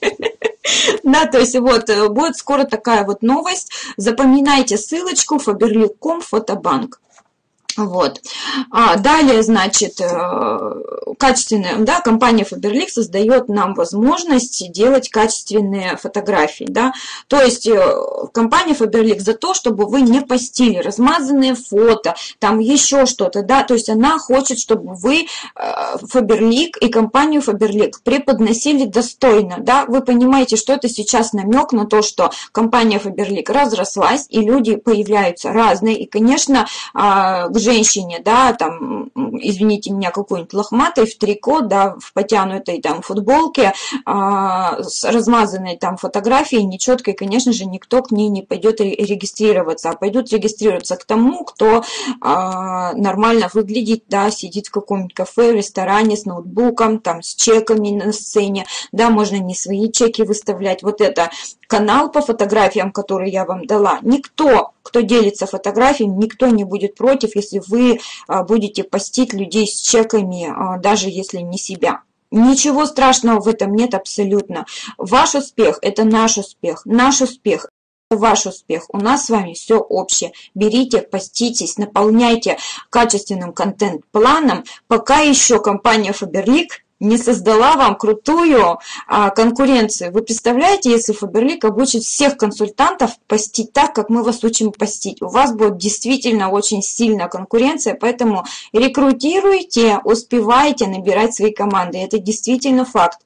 Да, то есть вот будет скоро такая вот новость. Запоминайте ссылочку faberlic.com фотобанк. Вот. Далее, значит, качественная, да, компания Faberlic создает нам возможность делать качественные фотографии, да, то есть компания Faberlic за то, чтобы вы не постили размазанные фото, там еще что-то, да, то есть она хочет, чтобы вы Faberlic и компанию Faberlic преподносили достойно, да, вы понимаете, что это сейчас намек на то, что компания Faberlic разрослась, и люди появляются разные, и, конечно, к женщине, да, там, извините меня, какой-нибудь лохматой в трико, да, в потянутой там футболке, с размазанной там фотографией нечеткой, конечно же, никто к ней не пойдет регистрироваться, а пойдут регистрироваться к тому, кто нормально выглядит, да, сидит в каком-нибудь кафе, ресторане с ноутбуком, там, с чеками на сцене, да, можно не свои чеки выставлять, вот это канал по фотографиям, который я вам дала, никто, кто делится фотографиями, никто не будет против, если вы будете постить людей с чеками, даже если не себя. Ничего страшного в этом нет абсолютно. Ваш успех – это наш успех. Наш успех – это ваш успех. У нас с вами все общее. Берите, поститесь, наполняйте качественным контент-планом, пока еще компания Faberlic не создала вам крутую конкуренцию. Вы представляете, если Faberlic обучит всех консультантов постить так, как мы вас учим постить? У вас будет действительно очень сильная конкуренция, поэтому рекрутируйте, успевайте набирать свои команды. Это действительно факт.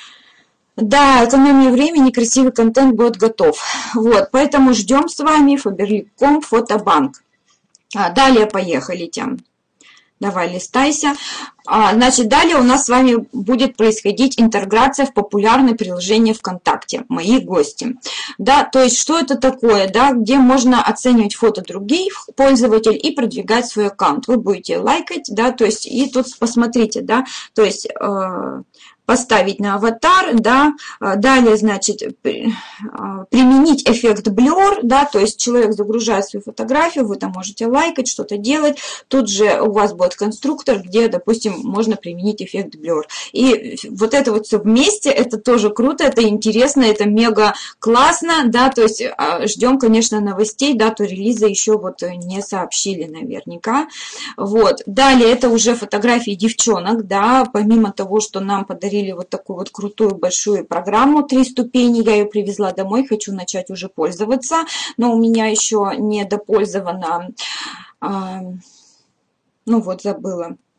Да, экономия времени, красивый контент будет готов. Вот, поэтому ждем с вами Faberlic.com фотобанк. Далее поехали, Тем. Давай, листайся. Значит, далее у нас с вами будет происходить интеграция в популярное приложение ВКонтакте, мои гости. Да, то есть, что это такое, да, где можно оценивать фото других пользователей и продвигать свой аккаунт. Вы будете лайкать, да, то есть, и тут посмотрите, да, то есть, поставить на аватар, да, далее, значит, применить эффект блер, да, то есть человек загружает свою фотографию, вы там можете лайкать, что-то делать, тут же у вас будет конструктор, где, допустим, можно применить эффект блер. И вот это вот все вместе, это тоже круто, это интересно, это мега классно, да, то есть ждем, конечно, новостей, дату релиза еще вот не сообщили наверняка. Вот, далее это уже фотографии девчонок, да, помимо того, что нам подарили вот такую вот крутую большую программу 3 ступени, я ее привезла домой, хочу начать уже пользоваться, но у меня еще не допользована, ну вот забыла,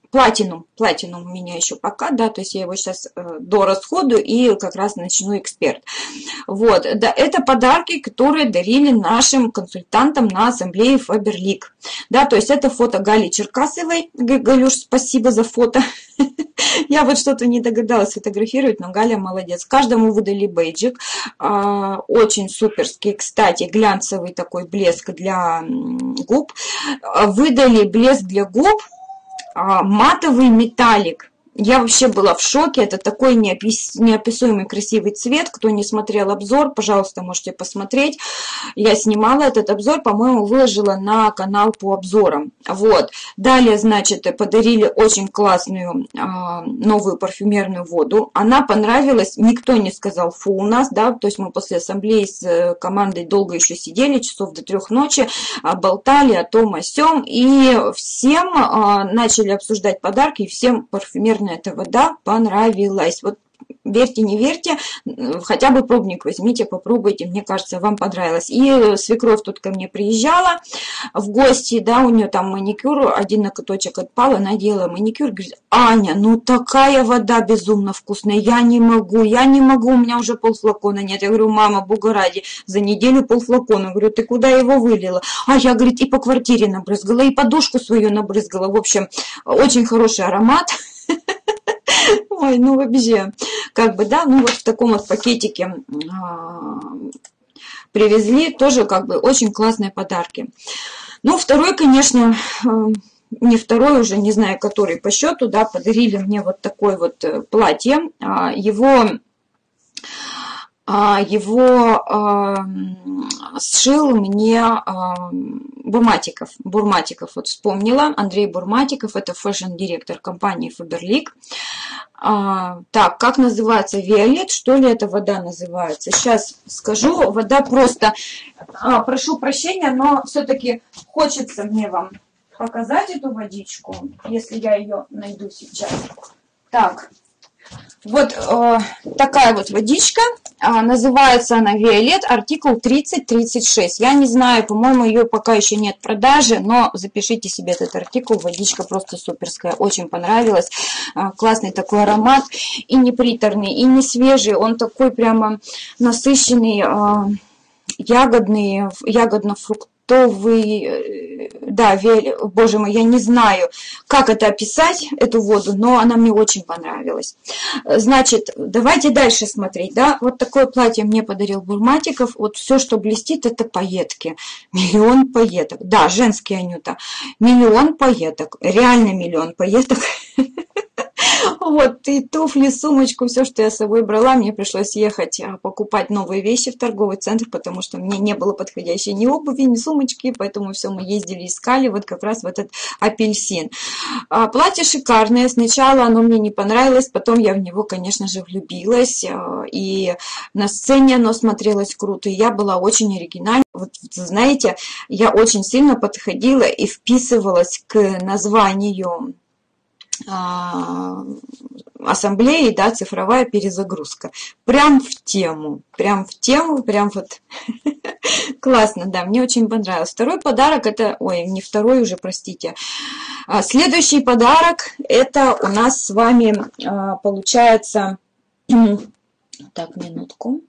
платинум у меня еще пока, да, то есть я его сейчас дорасходую и как раз начну эксперт. Вот, да, это подарки, которые дарили нашим консультантам на ассамблее Faberlic. Да, то есть это фото Гали Черкасовой. Галюш, спасибо за фото. Я вот что-то не догадалась фотографировать, но Галя молодец. Каждому выдали бейджик. Очень суперский, кстати, глянцевый такой блеск для губ. Выдали блеск для губ, матовый металлик. Я вообще была в шоке. Это такой неописуемый красивый цвет. Кто не смотрел обзор, пожалуйста, можете посмотреть. Я снимала этот обзор, по-моему, выложила на канал по обзорам. Вот. Далее, значит, подарили очень классную новую парфюмерную воду. Она понравилась. Никто не сказал фу у нас, да. То есть мы после ассамблеи с командой долго еще сидели, часов до 3 ночи, болтали о том, о сём. И всем начали обсуждать подарки, и всем парфюмерная эта вода понравилась. Вот верьте, не верьте, хотя бы пробник возьмите, попробуйте, мне кажется, вам понравилось. И свекровь тут ко мне приезжала в гости, да, у нее там маникюр, один ноготочек отпал, она делала маникюр, говорит: Аня, ну такая вода безумно вкусная, я не могу, у меня уже полфлакона нет. Я говорю: мама, бога ради, за неделю полфлакона. Говорю: ты куда его вылила? А я, говорит, и по квартире набрызгала, и подушку свою набрызгала. В общем, очень хороший аромат. Ой, ну вообще, как бы, да, ну вот в таком вот пакетике привезли, тоже как бы очень классные подарки. Ну, второй, конечно, не второй уже, не знаю, который по счету, да, подарили мне вот такое вот платье. Его сшил мне Бурматиков, вот вспомнила, Андрей Бурматиков, это фэшн-директор компании Faberlic. Так, как называется? Виолет, что ли, эта вода называется? Сейчас скажу, вода просто, прошу прощения, но все-таки хочется мне вам показать эту водичку, если я ее найду сейчас. Так. Вот такая вот водичка, называется она Виолет, артикул 3036. Я не знаю, по-моему, ее пока еще нет в продаже, но запишите себе этот артикул, водичка просто суперская, очень понравилась. Классный такой аромат, и не приторный, и не свежий, он такой прямо насыщенный, ягодно-фруктовый. Да, боже мой, я не знаю, как это описать, эту воду, но она мне очень понравилась. Значит, давайте дальше смотреть, да, вот такое платье мне подарил Бурматиков, вот все, что блестит, это пайетки, миллион пайеток, да, женские, Анюта, миллион пайеток, реально миллион пайеток. Вот, и туфли, сумочку, все, что я с собой брала, мне пришлось ехать покупать новые вещи в торговый центр, потому что мне не было подходящей ни обуви, ни сумочки, поэтому все мы ездили, искали вот как раз в этот апельсин. Платье шикарное, сначала оно мне не понравилось, потом я в него, конечно же, влюбилась, и на сцене оно смотрелось круто, и я была очень оригинальна. Вот, знаете, я очень сильно подходила и вписывалась к названию ассамблеи, да, цифровая перезагрузка. Прям в тему, прям вот классно, да, мне очень понравилось. Второй подарок это, ой, не второй уже, простите. Следующий подарок это у нас с вами получается, так, минутку.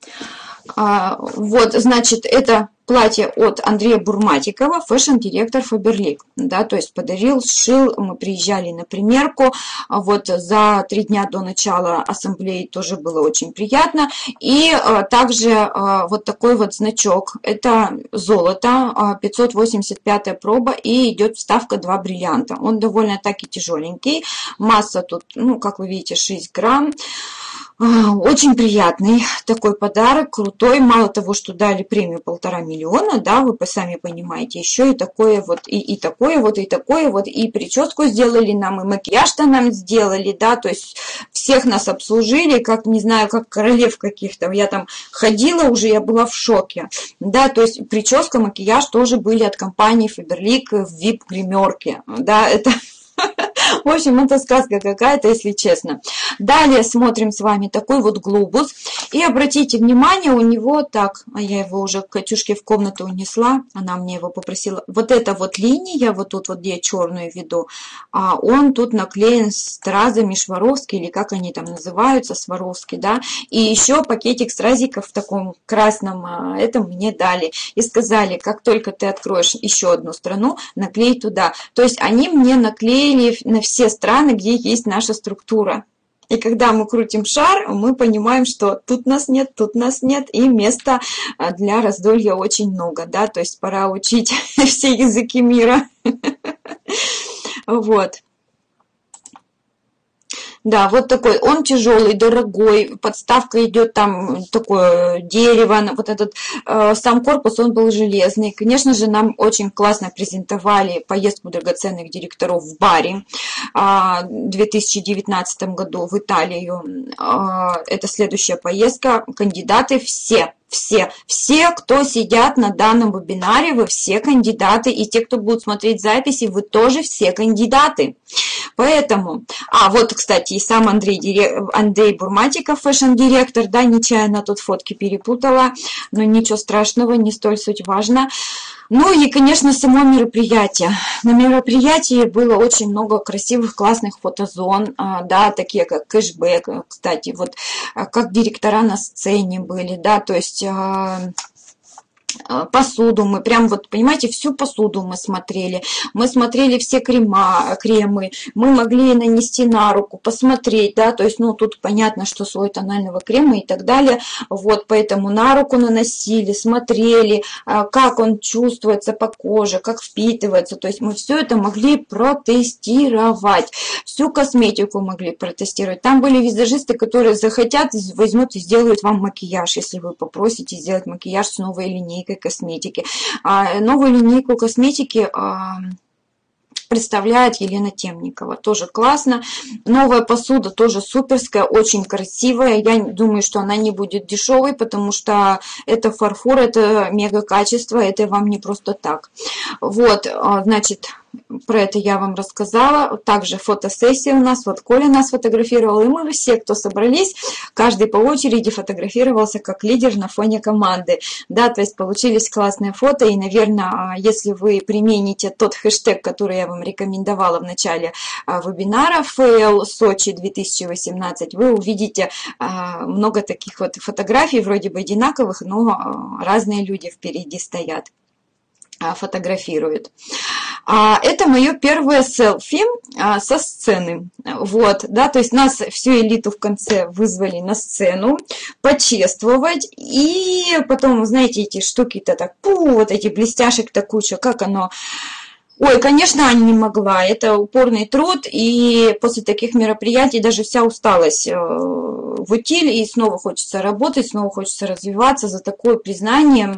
Вот, значит, это платье от Андрея Бурматикова, фэшн-директор Faberlic, да, то есть подарил, сшил, мы приезжали на примерку, вот за 3 дня до начала ассамблеи тоже было очень приятно, и также вот такой вот значок, это золото, 585 проба, и идет вставка 2 бриллианта, он довольно-таки тяжеленький, масса тут, ну, как вы видите, 6 грамм, очень приятный такой подарок, крутой, мало того, что дали премию 1,5 миллиона, да, вы сами понимаете, еще и такое вот, и такое вот, и такое вот, и прическу сделали нам, и макияж-то нам сделали, да, то есть всех нас обслужили, как, не знаю, как королев каких-то, я там ходила уже, я была в шоке, да, то есть прическа, макияж тоже были от компании Faberlic в VIP-гримерке, да, это... В общем, это сказка какая-то, если честно. Далее смотрим с вами такой вот глобус. И обратите внимание, у него так, а я его уже к Катюшке в комнату унесла, она мне его попросила. Вот эта вот линия, вот тут вот, где я черную веду, он тут наклеен стразами Сваровски, или как они там называются, Сваровски, да. И еще пакетик стразиков в таком красном, это мне дали. И сказали, как только ты откроешь еще одну страну, наклей туда. То есть они мне наклеили на все страны, где есть наша структура. И когда мы крутим шар, мы понимаем, что тут нас нет, и места для раздолья очень много, да, то есть пора учить все языки мира. Вот. Да, вот такой, он тяжелый, дорогой, подставка идет там такое дерево, вот этот сам корпус, он был железный. Конечно же, нам очень классно презентовали поездку драгоценных директоров в Бари в 2019 году в Италию. Это следующая поездка, кандидаты все, кто сидят на данном вебинаре, вы все кандидаты, и те, кто будут смотреть записи, вы тоже все кандидаты. Поэтому, вот, кстати, и сам Андрей Бурматиков, фэшн-директор, да, нечаянно тут фотки перепутала, но ничего страшного, не столь суть важно. Ну и, конечно, само мероприятие. На мероприятии было очень много красивых, классных фотозон, да, такие как кэшбэк, кстати, вот как директора на сцене были, да, то есть посуду мы прям вот, понимаете, всю посуду мы смотрели все кремы, мы могли нанести на руку, посмотреть, да, то есть, ну, тут понятно, что слой тонального крема и так далее, вот, поэтому на руку наносили, смотрели, как он чувствуется по коже, как впитывается, то есть мы все это могли протестировать, всю косметику могли протестировать, там были визажисты, которые захотят, возьмут и сделают вам макияж, если вы попросите сделать макияж с новой линейкой косметики. Новую линейку косметики представляет Елена Темникова. Тоже классно. Новая посуда тоже суперская, очень красивая. Я думаю, что она не будет дешевой, потому что это фарфор, это мега качество, это вам не просто так. Вот, значит, про это я вам рассказала. Также фотосессия у нас. Вот Коля нас фотографировал, и мы все, кто собрались, каждый по очереди фотографировался как лидер на фоне команды. Да, то есть получились классные фото. И, наверное, если вы примените тот хэштег, который я вам рекомендовала в начале вебинара, FL Сочи 2018, вы увидите много таких вот фотографий, вроде бы одинаковых, но разные люди впереди стоят, фотографируют. Это мое первое селфи со сцены. Вот, да, то есть нас, всю элиту в конце вызвали на сцену почествовать. И потом, знаете, эти штуки-то так, вот эти блестяшек-то куча, как оно... Ой, конечно, Аня не могла. Это упорный труд, и после таких мероприятий даже вся усталость в утиль, и снова хочется работать, снова хочется развиваться за такое признание.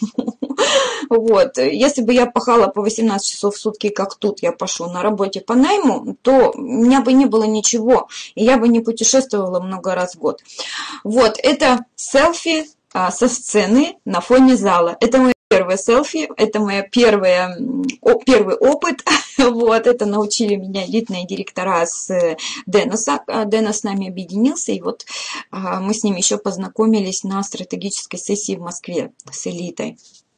Вот. Если бы я пахала по 18 часов в сутки, как тут я пашу на работе по найму, то у меня бы не было ничего, и я бы не путешествовала много раз в год. Вот, это селфи со сцены на фоне зала. Это мое первое селфи, это мой первый опыт. Вот, это научили меня элитные директора с Деноса. Денос с нами объединился, и вот мы с ним еще познакомились на стратегической сессии в Москве с элитой.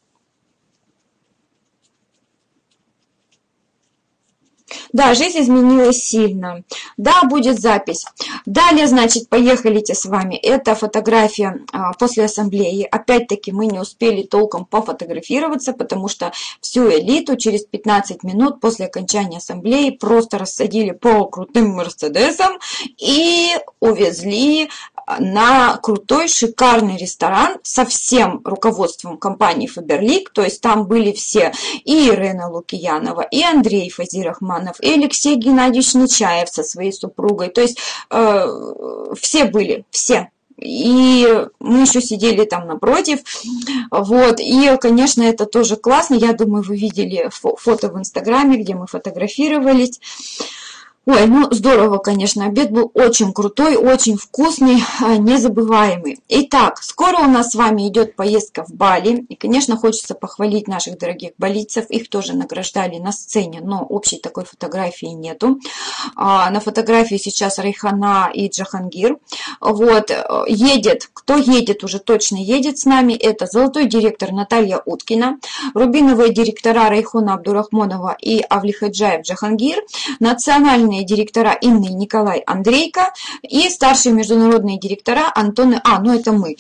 Да, жизнь изменилась сильно. Да, будет запись. Далее, значит, поехали-те с вами. Это фотография после ассамблеи. Опять-таки мы не успели толком пофотографироваться, потому что всю элиту через 15 минут после окончания ассамблеи просто рассадили по крутым мерседесам и увезли на крутой, шикарный ресторан со всем руководством компании Фаберлик. То есть там были все: и Ирена Лукиянова, и Андрей Фазирахманов, и Алексей Геннадьевич Нечаев со своей супругой. То есть все были, все. И мы еще сидели там напротив. Вот. И, конечно, это тоже классно. Я думаю, вы видели фото в Инстаграме, где мы фотографировались. Ой, ну здорово, конечно, обед был очень крутой, очень вкусный, незабываемый. Итак, скоро у нас с вами идет поездка в Бали, и, конечно, хочется похвалить наших дорогих балийцев, их тоже награждали на сцене, но общей такой фотографии нету. На фотографии сейчас Райхана и Джахангир. Вот, едет, кто едет, уже точно едет с нами, это золотой директор Наталья Уткина, рубиновые директора Райхона Абдурахмонова и Авлихаджаев Джахангир, национальные директора Инны и Николай Андрейко и старшие международные директора Антоны... ну это мы.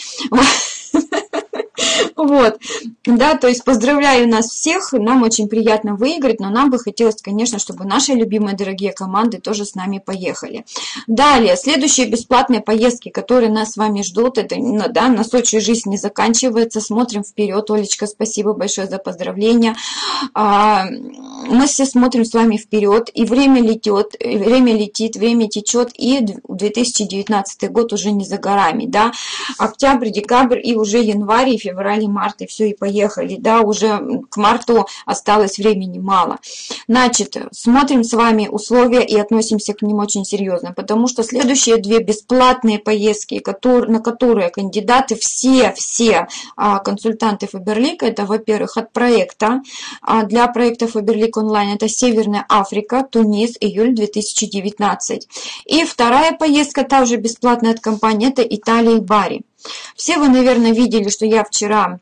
Вот, да, то есть поздравляю нас всех, нам очень приятно выиграть, но нам бы хотелось, конечно, чтобы наши любимые дорогие команды тоже с нами поехали. Далее, следующие бесплатные поездки, которые нас с вами ждут, это, да, на Сочи жизнь не заканчивается, смотрим вперед. Олечка, спасибо большое за поздравления. Мы все смотрим с вами вперед, и время летит, время течет, и 2019 год уже не за горами, да, октябрь, декабрь, и уже январь, и февраль, и март, и все, и поехали, да, уже к марту осталось времени мало. Значит, смотрим с вами условия и относимся к ним очень серьезно, потому что следующие две бесплатные поездки, на которые кандидаты, все консультанты Фаберлик, это, во-первых, от проекта, для проекта Фаберлик онлайн, это Северная Африка, Тунис, июль 2019. И вторая поездка, та уже бесплатная от компании, это Италия и Бари. Все вы, наверное, видели, что я вчера...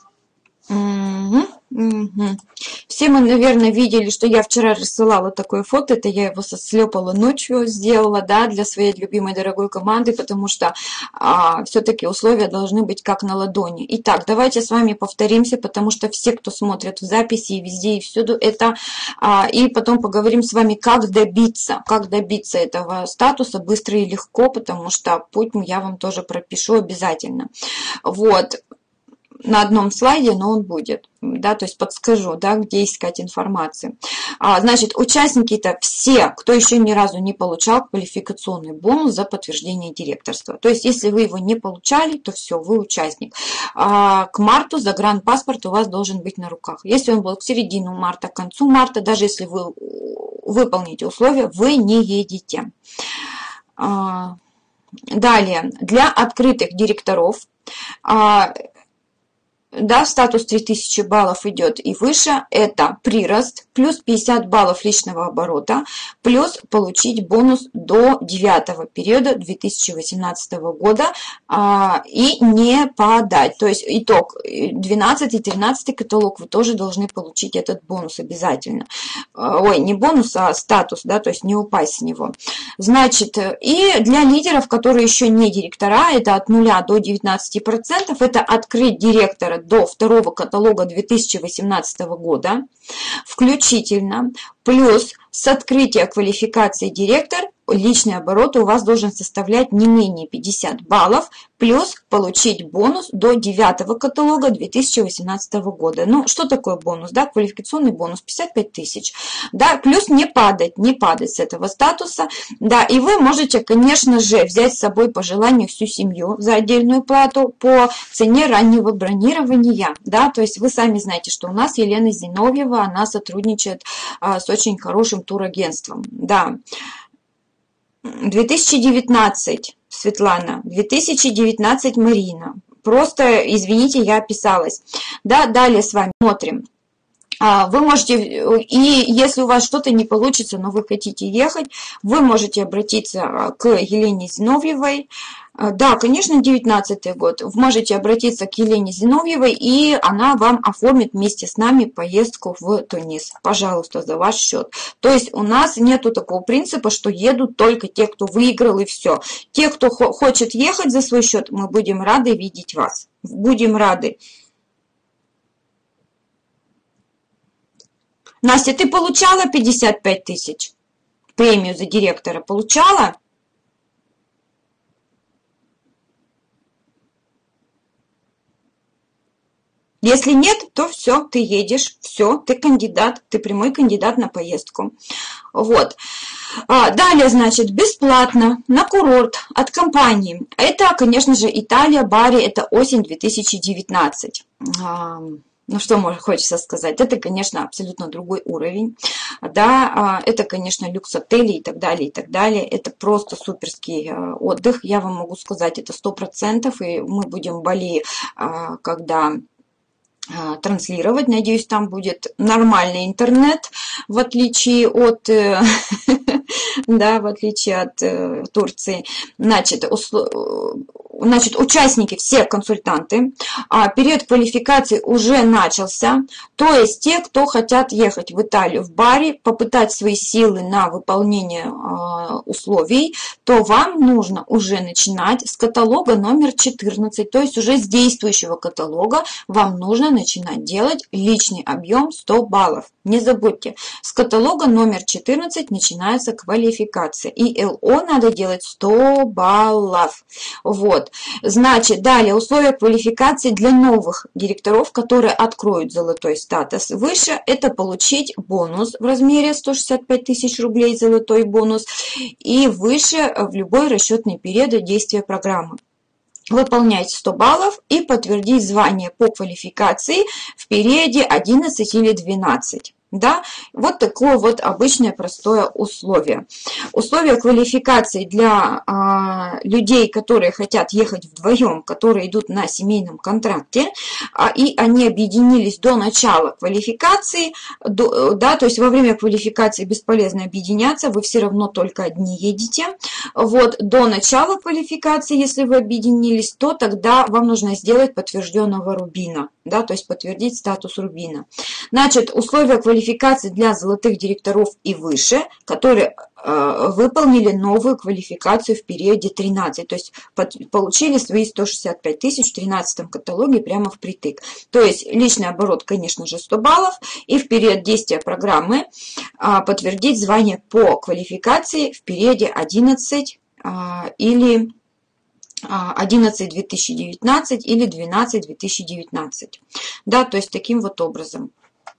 Все мы, наверное, видели, что я вчера рассылала такое фото, это я его слепала ночью, сделала, да, для своей любимой дорогой команды, потому что все-таки условия должны быть как на ладони. Итак, давайте с вами повторимся, потому что все, кто смотрит в записи и везде, и всюду, это, и потом поговорим с вами, как добиться этого статуса быстро и легко, потому что путь я вам тоже пропишу обязательно. Вот. На одном слайде, но он будет, да, то есть подскажу, да, где искать информацию. Значит, участники-то все, кто еще ни разу не получал квалификационный бонус за подтверждение директорства. То есть, если вы его не получали, то все, вы участник. К марту загранпаспорт у вас должен быть на руках. Если он был к середине марта, к концу марта, даже если вы выполните условия, вы не едете. Далее, для открытых директоров, да, статус 3000 баллов идет и выше, это прирост, плюс 50 баллов личного оборота, плюс получить бонус до 9-го периода 2018 года и не подать. То есть итог 12 и 13 каталог вы тоже должны получить этот бонус обязательно. Ой, не бонус, а статус, да, то есть не упасть с него. Значит, и для лидеров, которые еще не директора, это от 0 до 19%, это открыть директора до второго каталога 2018 года включительно, плюс с открытия квалификации директор личный оборот у вас должен составлять не менее 50 баллов, плюс получить бонус до 9 каталога 2018 года. Ну, что такое бонус? Да, квалификационный бонус 55 тысяч. Да, плюс не падать с этого статуса. Да, и вы можете, конечно же, взять с собой по желанию всю семью за отдельную плату по цене раннего бронирования. Да, то есть вы сами знаете, что у нас Елена Зиновьева, она сотрудничает с очень хорошим турагентством. Да. 2019, Светлана, 2019, Марина. Просто, извините, я описалась. Да, далее с вами смотрим. Вы можете, и если у вас что-то не получится, но вы хотите ехать, вы можете обратиться к Елене Зиновьевой. Да, конечно, 19-й год. Вы можете обратиться к Елене Зиновьевой, и она вам оформит вместе с нами поездку в Тунис. Пожалуйста, за ваш счет. То есть у нас нету такого принципа, что едут только те, кто выиграл, и все. Те, кто хочет ехать за свой счет, мы будем рады видеть вас. Будем рады. Настя, ты получала 55 тысяч? Премию за директора получала? Если нет, то все, ты едешь, все, ты кандидат, ты прямой кандидат на поездку. Вот. Далее, значит, бесплатно на курорт от компании. Это, конечно же, Италия, Бари, это осень 2019. Ну, что хочется сказать? Это, конечно, абсолютно другой уровень. Да, это, конечно, люкс отели и так далее, и так далее. Это просто суперский отдых. Я вам могу сказать, это 100%. И мы будем в Бали, когда транслировать. Надеюсь, там будет нормальный интернет, в отличие от, да, в отличие от Турции. Значит, участники, все консультанты, период квалификации уже начался, то есть те, кто хотят ехать в Италию в Бари, попытать свои силы на выполнение условий, то вам нужно уже начинать с каталога номер 14, то есть уже с действующего каталога вам нужно начинать делать личный объем 100 баллов. Не забудьте, с каталога номер 14 начинается квалификация, и ЛО надо делать 100 баллов. Вот. Значит, далее условия квалификации для новых директоров, которые откроют золотой статус выше, это получить бонус в размере 165 тысяч рублей, золотой бонус, и выше в любой расчетный период действия программы. Выполнять 100 баллов и подтвердить звание по квалификации в периоде 11 или 12. Да, вот такое вот обычное простое условие. Условия квалификации для людей, которые хотят ехать вдвоем, которые идут на семейном контракте, и они объединились до начала квалификации, да, то есть во время квалификации бесполезно объединяться, вы все равно только одни едете. Вот, до начала квалификации, если вы объединились, то тогда вам нужно сделать подтвержденного рубина, да, то есть подтвердить статус рубина. Значит, условия квалификации для золотых директоров и выше, которые выполнили новую квалификацию в периоде 13, то есть получили свои 165 тысяч в 13 каталоге прямо впритык. То есть личный оборот, конечно же, 100 баллов, и в период действия программы подтвердить звание по квалификации в периоде 11 или 11 2019 или 12 2019. Да, то есть таким вот образом.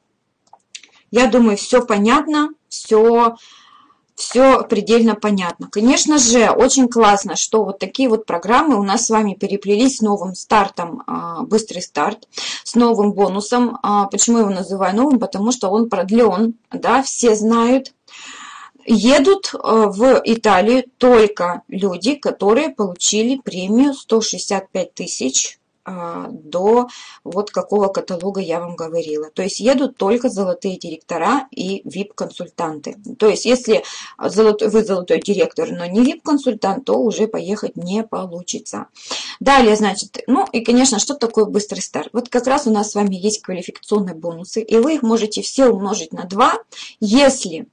Я думаю, все понятно, все предельно понятно. Конечно же, очень классно, что вот такие вот программы у нас с вами переплелись с новым стартом, быстрый старт, с новым бонусом. Почему я его называю новым? Потому что он продлен, да, все знают. Едут в Италию только люди, которые получили премию 165 тысяч до вот какого каталога я вам говорила. То есть едут только золотые директора и VIP-консультанты. То есть если вы золотой директор, но не VIP-консультант, то уже поехать не получится. Далее, значит, ну и, конечно, что такое быстрый старт? Вот как раз у нас с вами есть квалификационные бонусы, и вы их можете все умножить на 2, если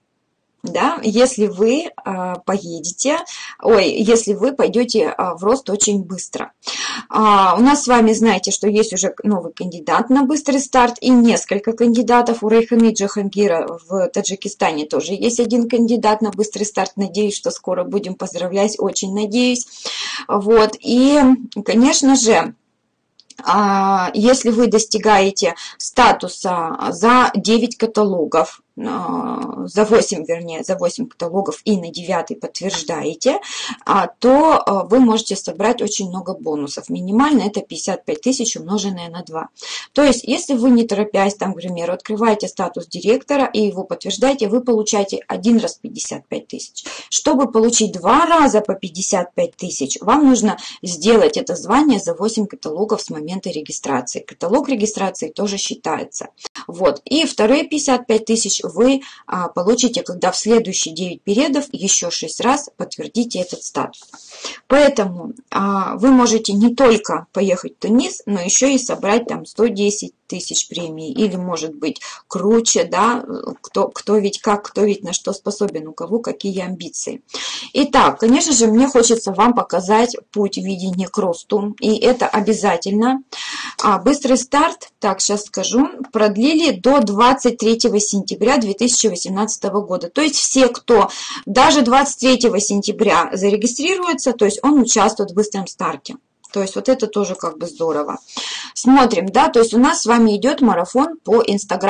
вы поедете, если вы пойдете в рост очень быстро. У нас с вами, знаете, что есть уже новый кандидат на быстрый старт и несколько кандидатов. У Райханы Джахангира в Таджикистане тоже есть один кандидат на быстрый старт. Надеюсь, что скоро будем поздравлять, очень надеюсь. Вот. И, конечно же, если вы достигаете статуса за 9 каталогов, за 8 каталогов и на 9 подтверждаете, то вы можете собрать очень много бонусов. Минимально это 55 тысяч умноженное на 2. То есть, если вы не торопясь, там, к примеру, открываете статус директора и его подтверждаете, вы получаете один раз 55 тысяч. Чтобы получить 2 раза по 55 тысяч, вам нужно сделать это звание за 8 каталогов с момента регистрации. Каталог регистрации тоже считается. Вот. И вторые 55 тысяч вы получите, когда в следующие 9 периодов еще 6 раз подтвердите этот статус. Поэтому вы можете не только поехать в Тунис, но еще и собрать там 110 тысяч премий, или может быть круче, да, кто ведь на что способен, у кого какие амбиции. Итак, конечно же, мне хочется вам показать путь видения к росту, и это обязательно. Быстрый старт, так, сейчас скажу, продлили до 23 сентября 2018 года. То есть все, кто даже 23 сентября зарегистрируется, то есть он участвует в быстром старте. То есть вот это тоже как бы здорово. Смотрим, да, то есть у нас с вами идет марафон по Инстаграму.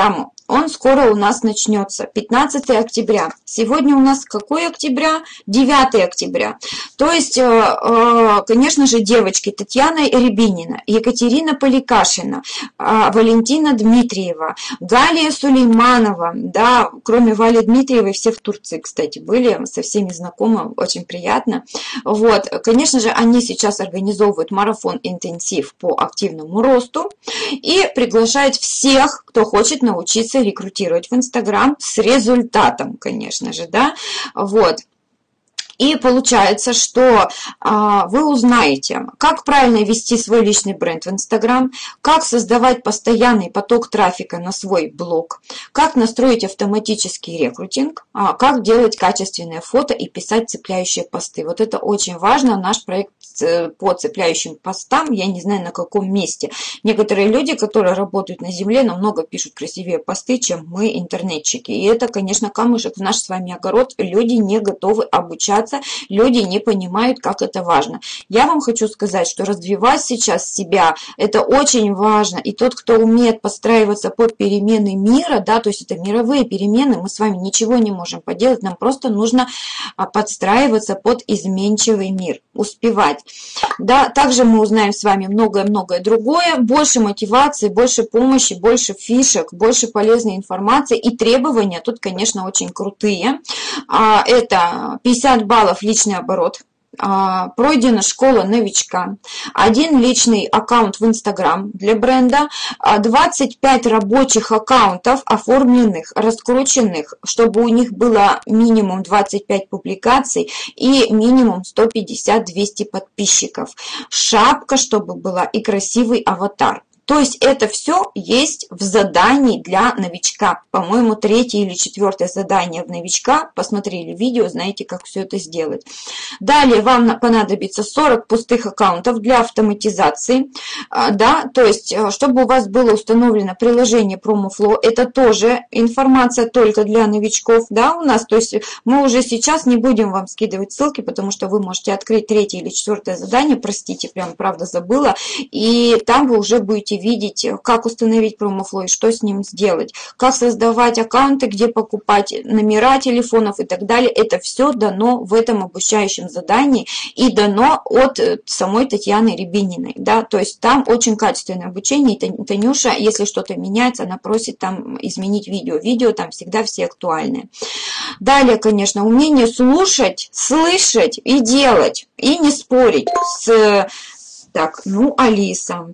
он скоро у нас начнется, 15 октября. Сегодня у нас какой октября? 9 октября. То есть, конечно же, девочки Татьяна Рябинина, Екатерина Поликашина, Валентина Дмитриева, Галия Сулейманова, да, кроме Вали Дмитриевой, все в Турции, кстати, были, со всеми знакомы, очень приятно. Вот, конечно же, они сейчас организовывают марафон-интенсив по активному росту и приглашают всех, кто хочет научиться рекрутировать в Инстаграм с результатом, конечно же, да, вот. И получается, что вы узнаете, как правильно вести свой личный бренд в Инстаграм, как создавать постоянный поток трафика на свой блог, как настроить автоматический рекрутинг, как делать качественные фото и писать цепляющие посты. Вот это очень важно. Наш проект по цепляющим постам, я не знаю на каком месте. Некоторые люди, которые работают на земле, намного пишут красивее посты, чем мы, интернетчики. И это, конечно, камушек в наш с вами огород. Люди не готовы обучаться. Люди не понимают, как это важно. Я вам хочу сказать, что развивать сейчас себя, это очень важно. И тот, кто умеет подстраиваться под перемены мира, да, то есть это мировые перемены, мы с вами ничего не можем поделать, нам просто нужно подстраиваться под изменчивый мир, успевать. Да, также мы узнаем с вами многое-многое другое, больше мотивации, больше помощи, больше фишек, больше полезной информации, и требования тут, конечно, очень крутые. Это 50 баллов личный оборот, пройдена школа новичка, 1 личный аккаунт в Инстаграм для бренда, 25 рабочих аккаунтов оформленных, раскрученных, чтобы у них было минимум 25 публикаций и минимум 150-200 подписчиков, шапка, чтобы была, и красивый аватар. То есть это все есть в задании для новичка. По-моему, 3-е или 4-е задание в новичка. Посмотрели видео, знаете, как все это сделать. Далее вам понадобится 40 пустых аккаунтов для автоматизации. Да, то есть, чтобы у вас было установлено приложение PromoFlow, это тоже информация только для новичков, да, у нас. То есть мы уже сейчас не будем вам скидывать ссылки, потому что вы можете открыть 3-е или 4-е задание, простите, прям правда забыла, и там вы уже будете видеть, как установить PromoFlow и что с ним сделать, как создавать аккаунты, где покупать номера телефонов и так далее. Это все дано в этом обучающем задании и дано от самой Татьяны Рябининой. Да? То есть там очень качественное обучение. И Танюша, если что-то меняется, она просит там изменить видео. Видео там всегда все актуальные. Далее, конечно, умение слушать, слышать и делать. И не спорить с... Так, ну, Алиса...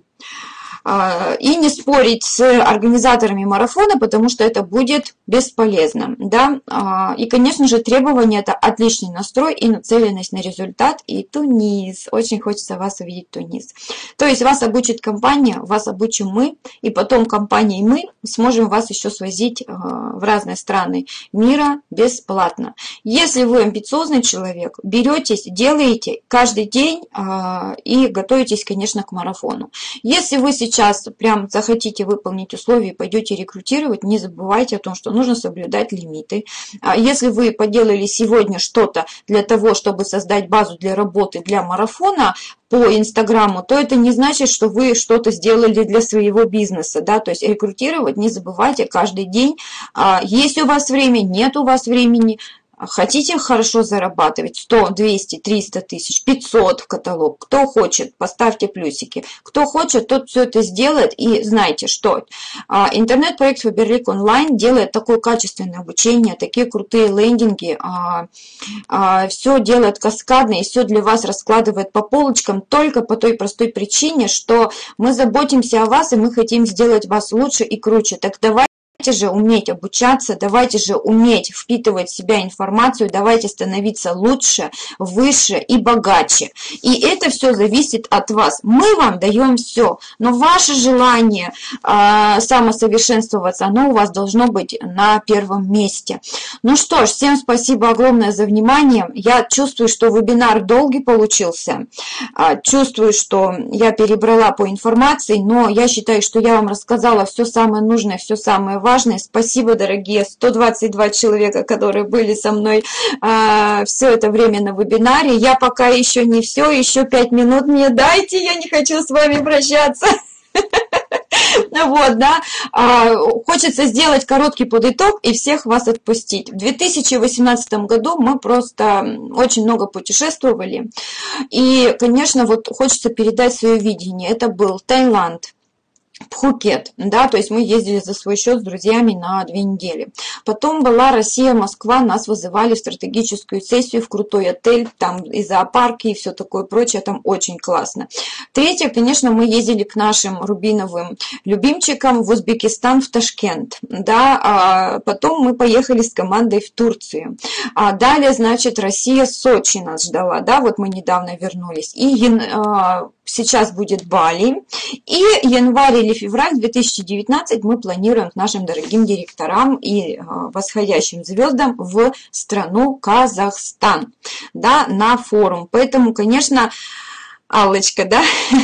И не спорить с организаторами марафона, потому что это будет бесполезно. Да? И, конечно же, требования – это отличный настрой и нацеленность на результат. И Тунис. Очень хочется вас увидеть, Тунис. То есть вас обучит компания, вас обучим мы, и потом компания и мы сможем вас еще свозить в разные страны мира бесплатно. Если вы амбициозный человек, беретесь, делаете каждый день и готовитесь, конечно, к марафону. Если вы сейчас прям захотите выполнить условия и пойдете рекрутировать, не забывайте о том, что нужно соблюдать лимиты. Если вы поделали сегодня что-то для того, чтобы создать базу для работы, для марафона по Инстаграму, то это не значит, что вы что-то сделали для своего бизнеса. Да? То есть рекрутировать не забывайте каждый день. Есть у вас время, нет у вас времени. Хотите хорошо зарабатывать 100, 200, 300 тысяч, 500 в каталог? Кто хочет, поставьте плюсики. Кто хочет, тот все это сделает. И знайте, что интернет-проект Faberlic Online делает такое качественное обучение, такие крутые лендинги, все делает каскадно и все для вас раскладывает по полочкам только по той простой причине, что мы заботимся о вас и мы хотим сделать вас лучше и круче. Так давайте же уметь обучаться, давайте же уметь впитывать в себя информацию, давайте становиться лучше, выше и богаче. И это все зависит от вас. Мы вам даем все, но ваше желание самосовершенствоваться, оно у вас должно быть на первом месте. Ну что ж, всем спасибо огромное за внимание. Я чувствую, что вебинар долгий получился. Чувствую, что я перебрала по информации, но я считаю, что я вам рассказала все самое нужное, все самое важное. Спасибо, дорогие 122 человека, которые были со мной все это время на вебинаре. Я пока еще не все, еще 5 минут мне дайте, я не хочу с вами прощаться. Вот, да. Хочется сделать короткий подыток и всех вас отпустить. В 2018 году мы просто очень много путешествовали. И, конечно, вот хочется передать свое видение. Это был Таиланд, Пхукет, да, то есть мы ездили за свой счет с друзьями на 2 недели. Потом была Россия, Москва, нас вызывали в стратегическую сессию в крутой отель, там и зоопарки, и все такое прочее, там очень классно. Третье, конечно, мы ездили к нашим рубиновым любимчикам в Узбекистан, в Ташкент, да, потом мы поехали с командой в Турцию. Далее, значит, Россия, Сочи нас ждала, да, вот мы недавно вернулись, и сейчас будет Бали, и январь или февраль 2019 мы планируем к нашим дорогим директорам и восходящим звездам в страну Казахстан, да, на форум. Поэтому, конечно, Аллочка, да,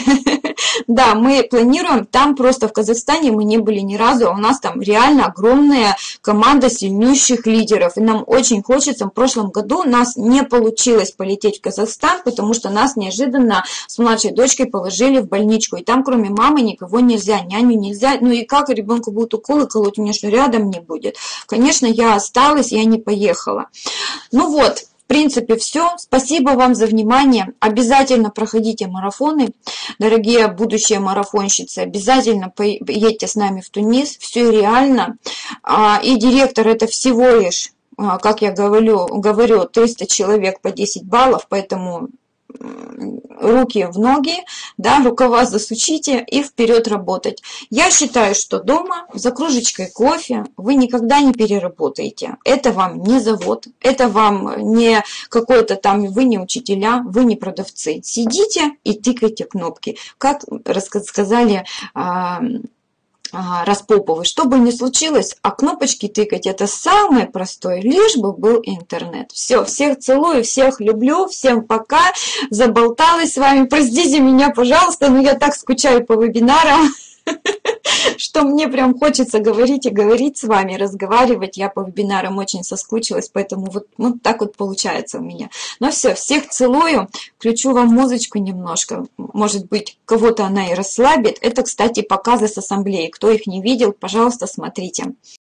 да, мы планируем, там просто в Казахстане мы не были ни разу, а у нас там реально огромная команда сильнейших лидеров, и нам очень хочется. В прошлом году у нас не получилось полететь в Казахстан, потому что нас неожиданно с младшей дочкой положили в больничку, и там кроме мамы никого нельзя, няню нельзя, ну и как ребенку будут уколы колоть, у меня что рядом не будет. Конечно, я осталась, я не поехала. Ну вот. В принципе, все. Спасибо вам за внимание. Обязательно проходите марафоны, дорогие будущие марафонщицы. Обязательно едьте с нами в Тунис. Все реально. И директор это всего лишь, как я говорю, 300 человек по 10 баллов, поэтому руки в ноги, да, рукава засучите и вперед работать. Я считаю, что дома за кружечкой кофе вы никогда не переработаете. Это вам не завод, это вам не какой-то там, вы не учителя, вы не продавцы. Сидите и тыкайте кнопки. Как сказали Распоповой, что бы ни случилось, а кнопочки тыкать это самое простое, лишь бы был интернет. Все, всех целую, всех люблю, всем пока, заболталась с вами, простите меня, пожалуйста, но я так скучаю по вебинарам, что мне прям хочется говорить и говорить с вами, разговаривать. Я по вебинарам очень соскучилась, поэтому вот так вот получается у меня. Но все, всех целую, включу вам музычку немножко, может быть, кого-то она и расслабит. Это, кстати, показы с ассамблеи. Кто их не видел, пожалуйста, смотрите.